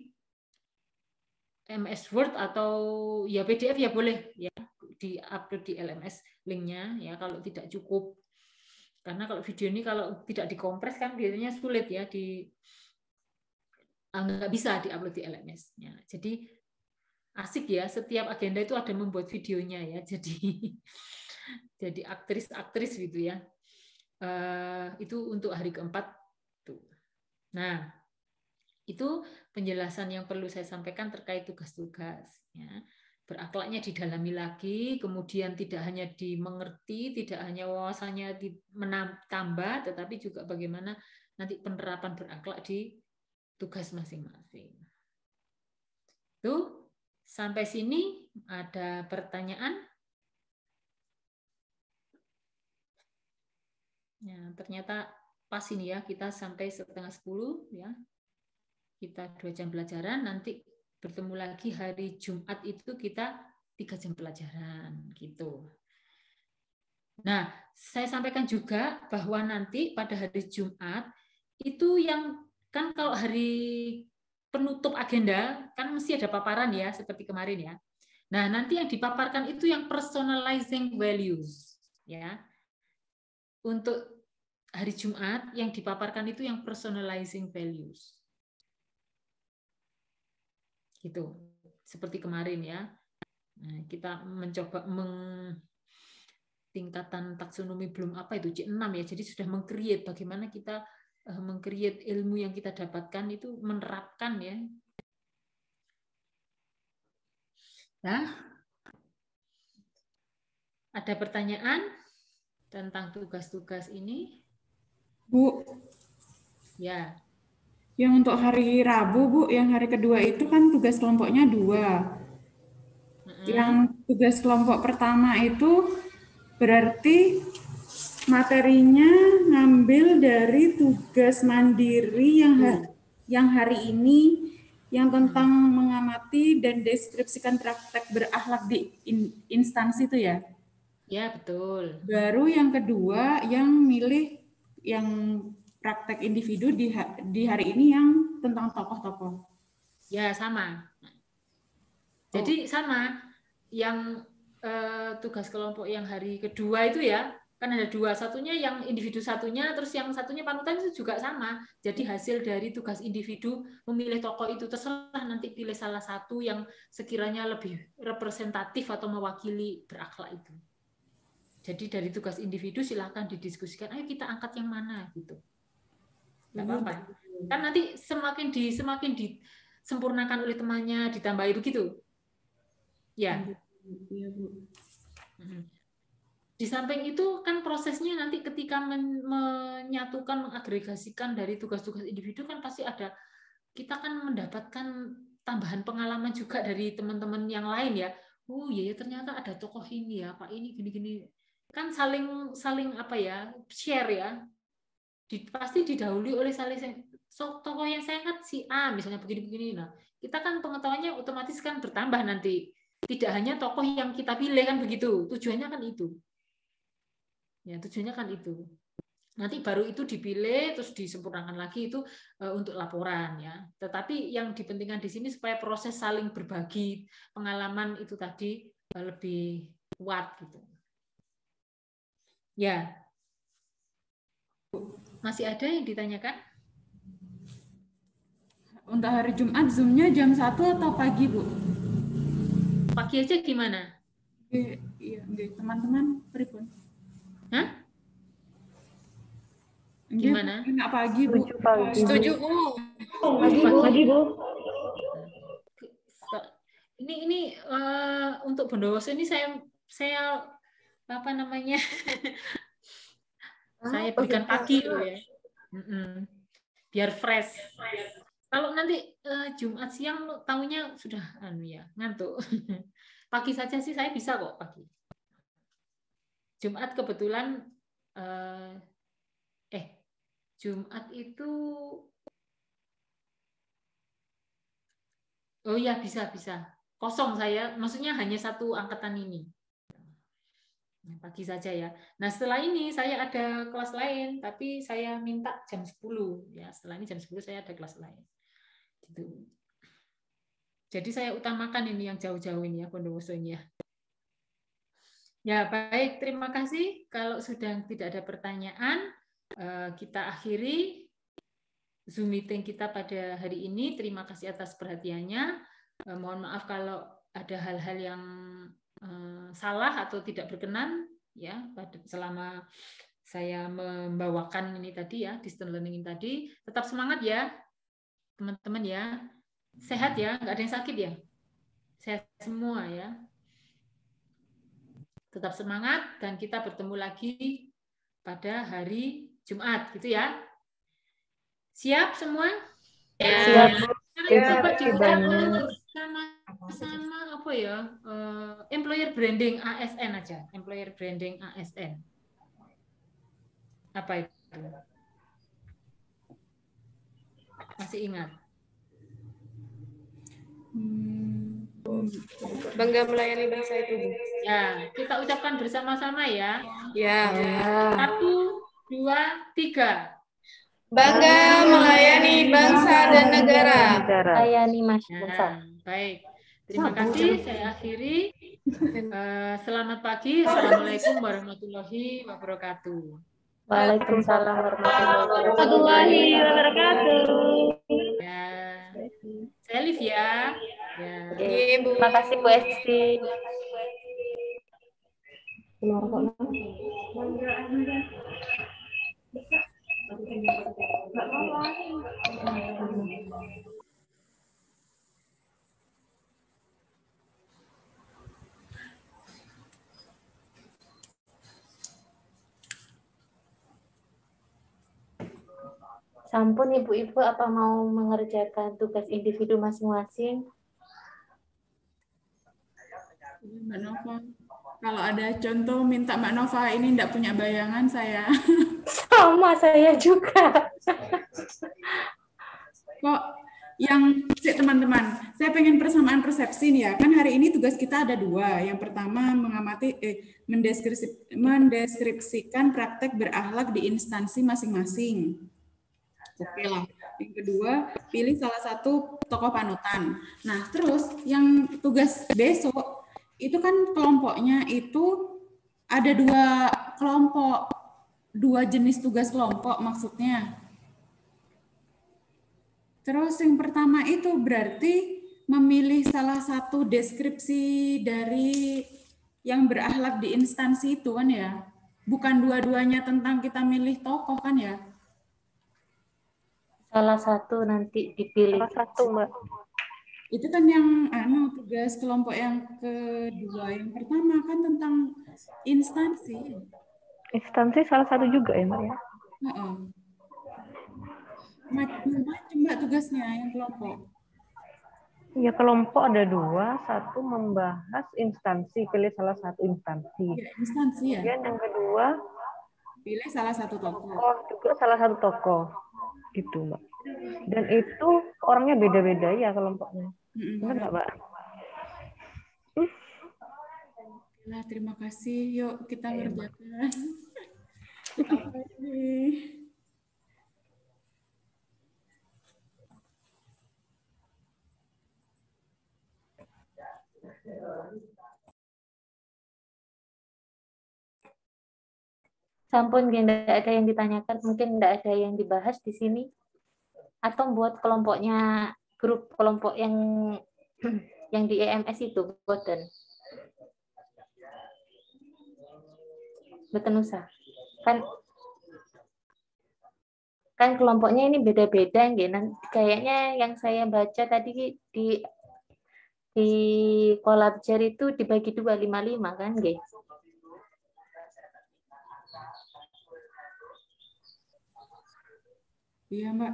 M S Word atau ya P D F ya boleh ya, di upload di L M S linknya ya kalau tidak cukup, karena kalau video ini kalau tidak dikompres kan biasanya sulit ya, di nggak bisa di upload di L M S ya. Jadi asik ya, setiap agenda itu ada membuat videonya ya, jadi jadi aktris-aktris gitu ya. Uh, itu untuk hari keempat tuh. Nah, itu penjelasan yang perlu saya sampaikan terkait tugas-tugas. Ya. Berakhlaknya didalami lagi, kemudian tidak hanya dimengerti, tidak hanya wawasannya ditambah, tetapi juga bagaimana nanti penerapan berakhlak di tugas masing-masing. Tuh, sampai sini ada pertanyaan? Ya, ternyata pas ini ya, kita sampai setengah sepuluh ya. Kita dua jam pelajaran, nanti bertemu lagi hari Jumat itu kita tiga jam pelajaran gitu. Nah, saya sampaikan juga bahwa nanti pada hari Jumat itu yang kan kalau hari penutup agenda, kan mesti ada paparan ya, seperti kemarin ya. Nah, nanti yang dipaparkan itu yang personalizing values. Ya. Untuk hari Jumat, yang dipaparkan itu yang personalizing values. Gitu. Seperti kemarin ya. Nah, kita mencoba meng tingkatan taksonomi belum apa itu C enam ya. Jadi sudah meng-create bagaimana kita uh, meng-create ilmu yang kita dapatkan itu menerapkan ya. Nah, ada pertanyaan tentang tugas-tugas ini? Bu. Ya. Yang untuk hari Rabu, Bu, yang hari kedua itu kan tugas kelompoknya dua. Mm-hmm. Yang tugas kelompok pertama itu berarti materinya ngambil dari tugas mandiri yang ha yang hari ini yang tentang hmm. mengamati dan deskripsikan praktek berakhlak di in instansi itu ya? Ya, betul. Baru yang kedua yang milih yang praktek individu di, ha di hari ini yang tentang tokoh-tokoh. Ya, sama. Jadi oh. sama yang eh, tugas kelompok yang hari kedua itu ya, kan ada dua, satunya yang individu satunya, terus yang satunya panutan itu juga sama. Jadi hasil dari tugas individu memilih tokoh itu, terserah nanti pilih salah satu yang sekiranya lebih representatif atau mewakili berakhlak itu. Jadi dari tugas individu silakan didiskusikan, ayo kita angkat yang mana gitu. Nggak apa-apa. Kan nanti semakin di semakin disempurnakan oleh temannya, ditambahi begitu. Ya. Iya, Bu. Di samping itu kan prosesnya nanti ketika men menyatukan, mengagregasikan dari tugas-tugas individu kan pasti ada, kita kan mendapatkan tambahan pengalaman juga dari teman-teman yang lain ya. Oh iya ya, ternyata ada tokoh ini ya, Pak ini gini-gini. Kan saling saling apa ya, share ya. Di, pasti didahului oleh saling, so, tokoh yang saya ingat si A misalnya begini-begini. Nah, kita kan pengetahuannya otomatis kan bertambah nanti. Tidak hanya tokoh yang kita pilih kan begitu. Tujuannya kan itu. Ya, tujuannya kan itu. Nanti baru itu dipilih terus disempurnakan lagi itu uh, untuk laporan ya. Tetapi yang dipentingkan di sini supaya proses saling berbagi pengalaman itu tadi uh, lebih kuat gitu. Ya. Masih ada yang ditanyakan? Untuk hari Jumat Zoom-nya jam satu atau pagi, Bu? Pagi aja gimana? Iya, teman-teman pripun? Hah? Gimana? Enggak pagi, Bu. Pagi. Setuju, Bu. Pagi, Bu. Pagi, Bu. Ini ini uh, untuk Bondowoso ini saya saya apa namanya? Ah, saya berikan pagi loh ya. Mm-mm. Biar fresh. Kalau nanti uh, Jumat siang tahunya sudah anu ya, ngantuk. Pagi saja sih saya bisa kok pagi. Jumat kebetulan uh, eh Jumat itu oh ya bisa bisa. Kosong saya, maksudnya hanya satu angkatan ini. Pagi saja ya. Nah, setelah ini saya ada kelas lain, tapi saya minta jam sepuluh ya. Setelah ini jam sepuluh saya ada kelas lain. Gitu. Jadi saya utamakan ini yang jauh-jauh ini ya, Bondowoso ini ya. Ya, baik, terima kasih. Kalau sudah tidak ada pertanyaan, kita akhiri Zoom meeting kita pada hari ini. Terima kasih atas perhatiannya. Mohon maaf kalau ada hal-hal yang salah atau tidak berkenan ya selama saya membawakan ini tadi ya, distance learning ini tadi. Tetap semangat ya teman-teman ya, sehat ya, nggak ada yang sakit ya, sehat semua ya. Tetap semangat dan kita bertemu lagi pada hari Jumat gitu ya. Siap semua? Ya. Siap. Ya, coba diulang sama apa ya? Uh, employer branding A S N aja. Employer branding A S N. Apa itu? Masih ingat? Bangga melayani bangsa itu, Bu. Ya, kita ucapkan bersama-sama ya. Ya. Satu, dua, tiga. Bangga melayani bangsa dan negara. Melayani Nah, masyarakat. baik. Terima kasih. Saya akhiri. Eh, selamat pagi. Assalamualaikum warahmatullahi wabarakatuh. Waalaikumsalam warahmatullahi wabarakatuh. Ya, saya Liv ya. Ya. Oke, terima kasih Bu Esti. Sampun Ibu-Ibu, apa mau mengerjakan tugas individu masing-masing? Mbak Nova, kalau ada contoh minta Mbak Nova, ini enggak punya bayangan saya. Sama saya juga. Kok yang sih teman-teman, saya pengen persamaan persepsi nih ya. Kan hari ini tugas kita ada dua. Yang pertama mengamati eh, mendeskripsi, mendeskripsikan praktek berakhlak di instansi masing-masing. Oke lah. Yang kedua, pilih salah satu tokoh panutan. Nah, terus yang tugas besok itu kan kelompoknya itu ada dua kelompok, dua jenis tugas kelompok maksudnya. Terus yang pertama itu berarti memilih salah satu deskripsi dari yang berakhlak di instansi itu kan ya. Bukan dua-duanya tentang kita milih tokoh kan ya. Salah satu nanti dipilih. Salah satu, Mbak. Itu kan yang anu tugas kelompok yang kedua. Yang pertama kan tentang instansi. Instansi salah satu juga ya, Mbak ya. Heeh. Macam-macam Mbak tugasnya yang kelompok. Ya, kelompok ada dua, satu membahas instansi, pilih salah satu instansi. Ya, instansi ya. Kemudian yang kedua, pilih salah satu tokoh. oh juga salah satu tokoh, gitu Mbak. Dan itu orangnya beda-beda ya kelompoknya. Mm-mm, Benar nggak Mbak? Nah, terima kasih. Yuk kita ngerjakan. Apa ini? Sampun, tidak ada yang ditanyakan, mungkin tidak ada yang dibahas di sini. Atau buat kelompoknya, grup kelompok yang yang di E M S itu, boten. Boten usah. Kan kan kelompoknya ini beda-beda, kayaknya yang saya baca tadi di di Collabjar itu dibagi dua, lima lima kan, nggih? Iya, Mbak.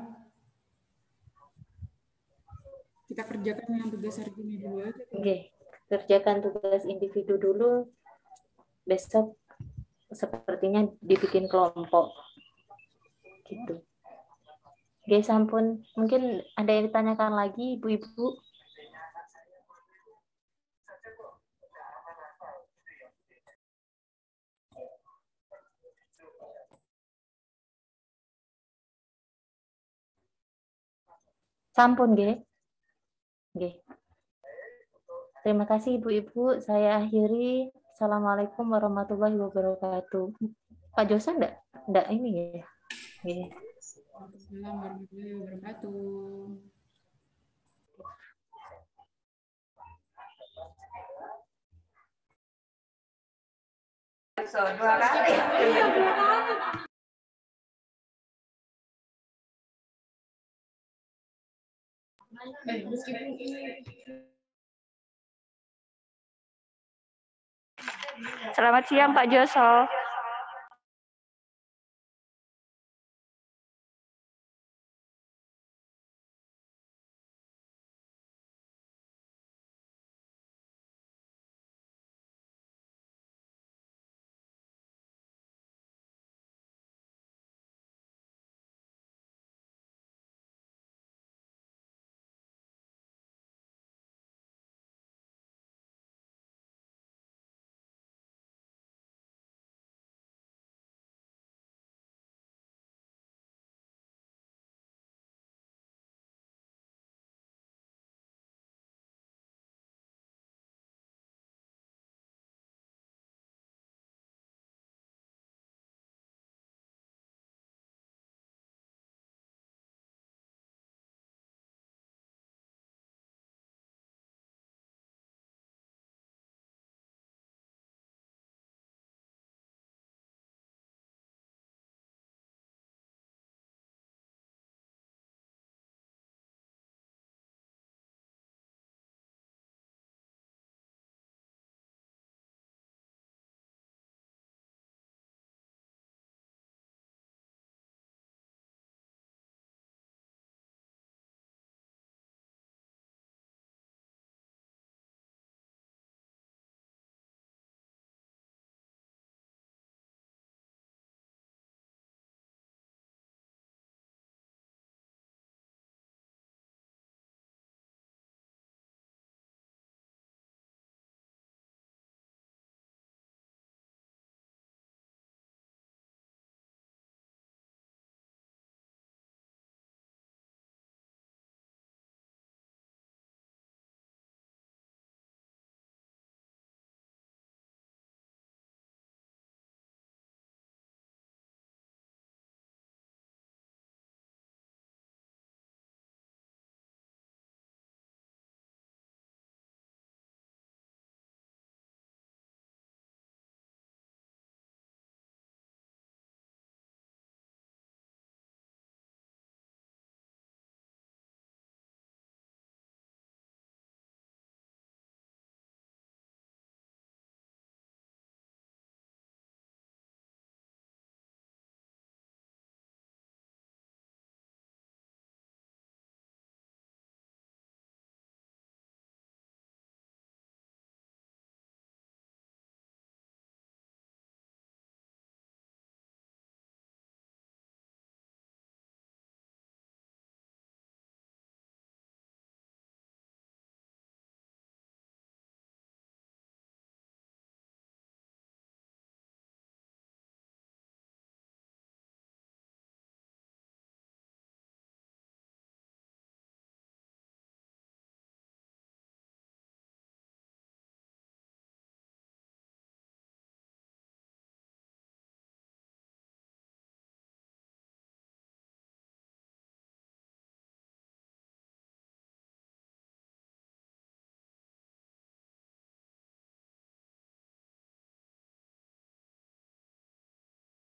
Kita kerjakan yang tugas hari ini dulu aja. Oke, kerjakan tugas individu dulu. Besok sepertinya dibikin kelompok. Gitu. Oke, sampun. Mungkin ada yang ditanyakan lagi, Ibu-ibu? Sampun, nggih. Nggih. Terima kasih Ibu-ibu. Saya akhiri. Assalamualaikum warahmatullahi wabarakatuh. Pak Josa enggak? Enggak ini ya. Nggih. Assalamualaikum warahmatullahi wabarakatuh. So, dua kali. Selamat siang Pak Joso.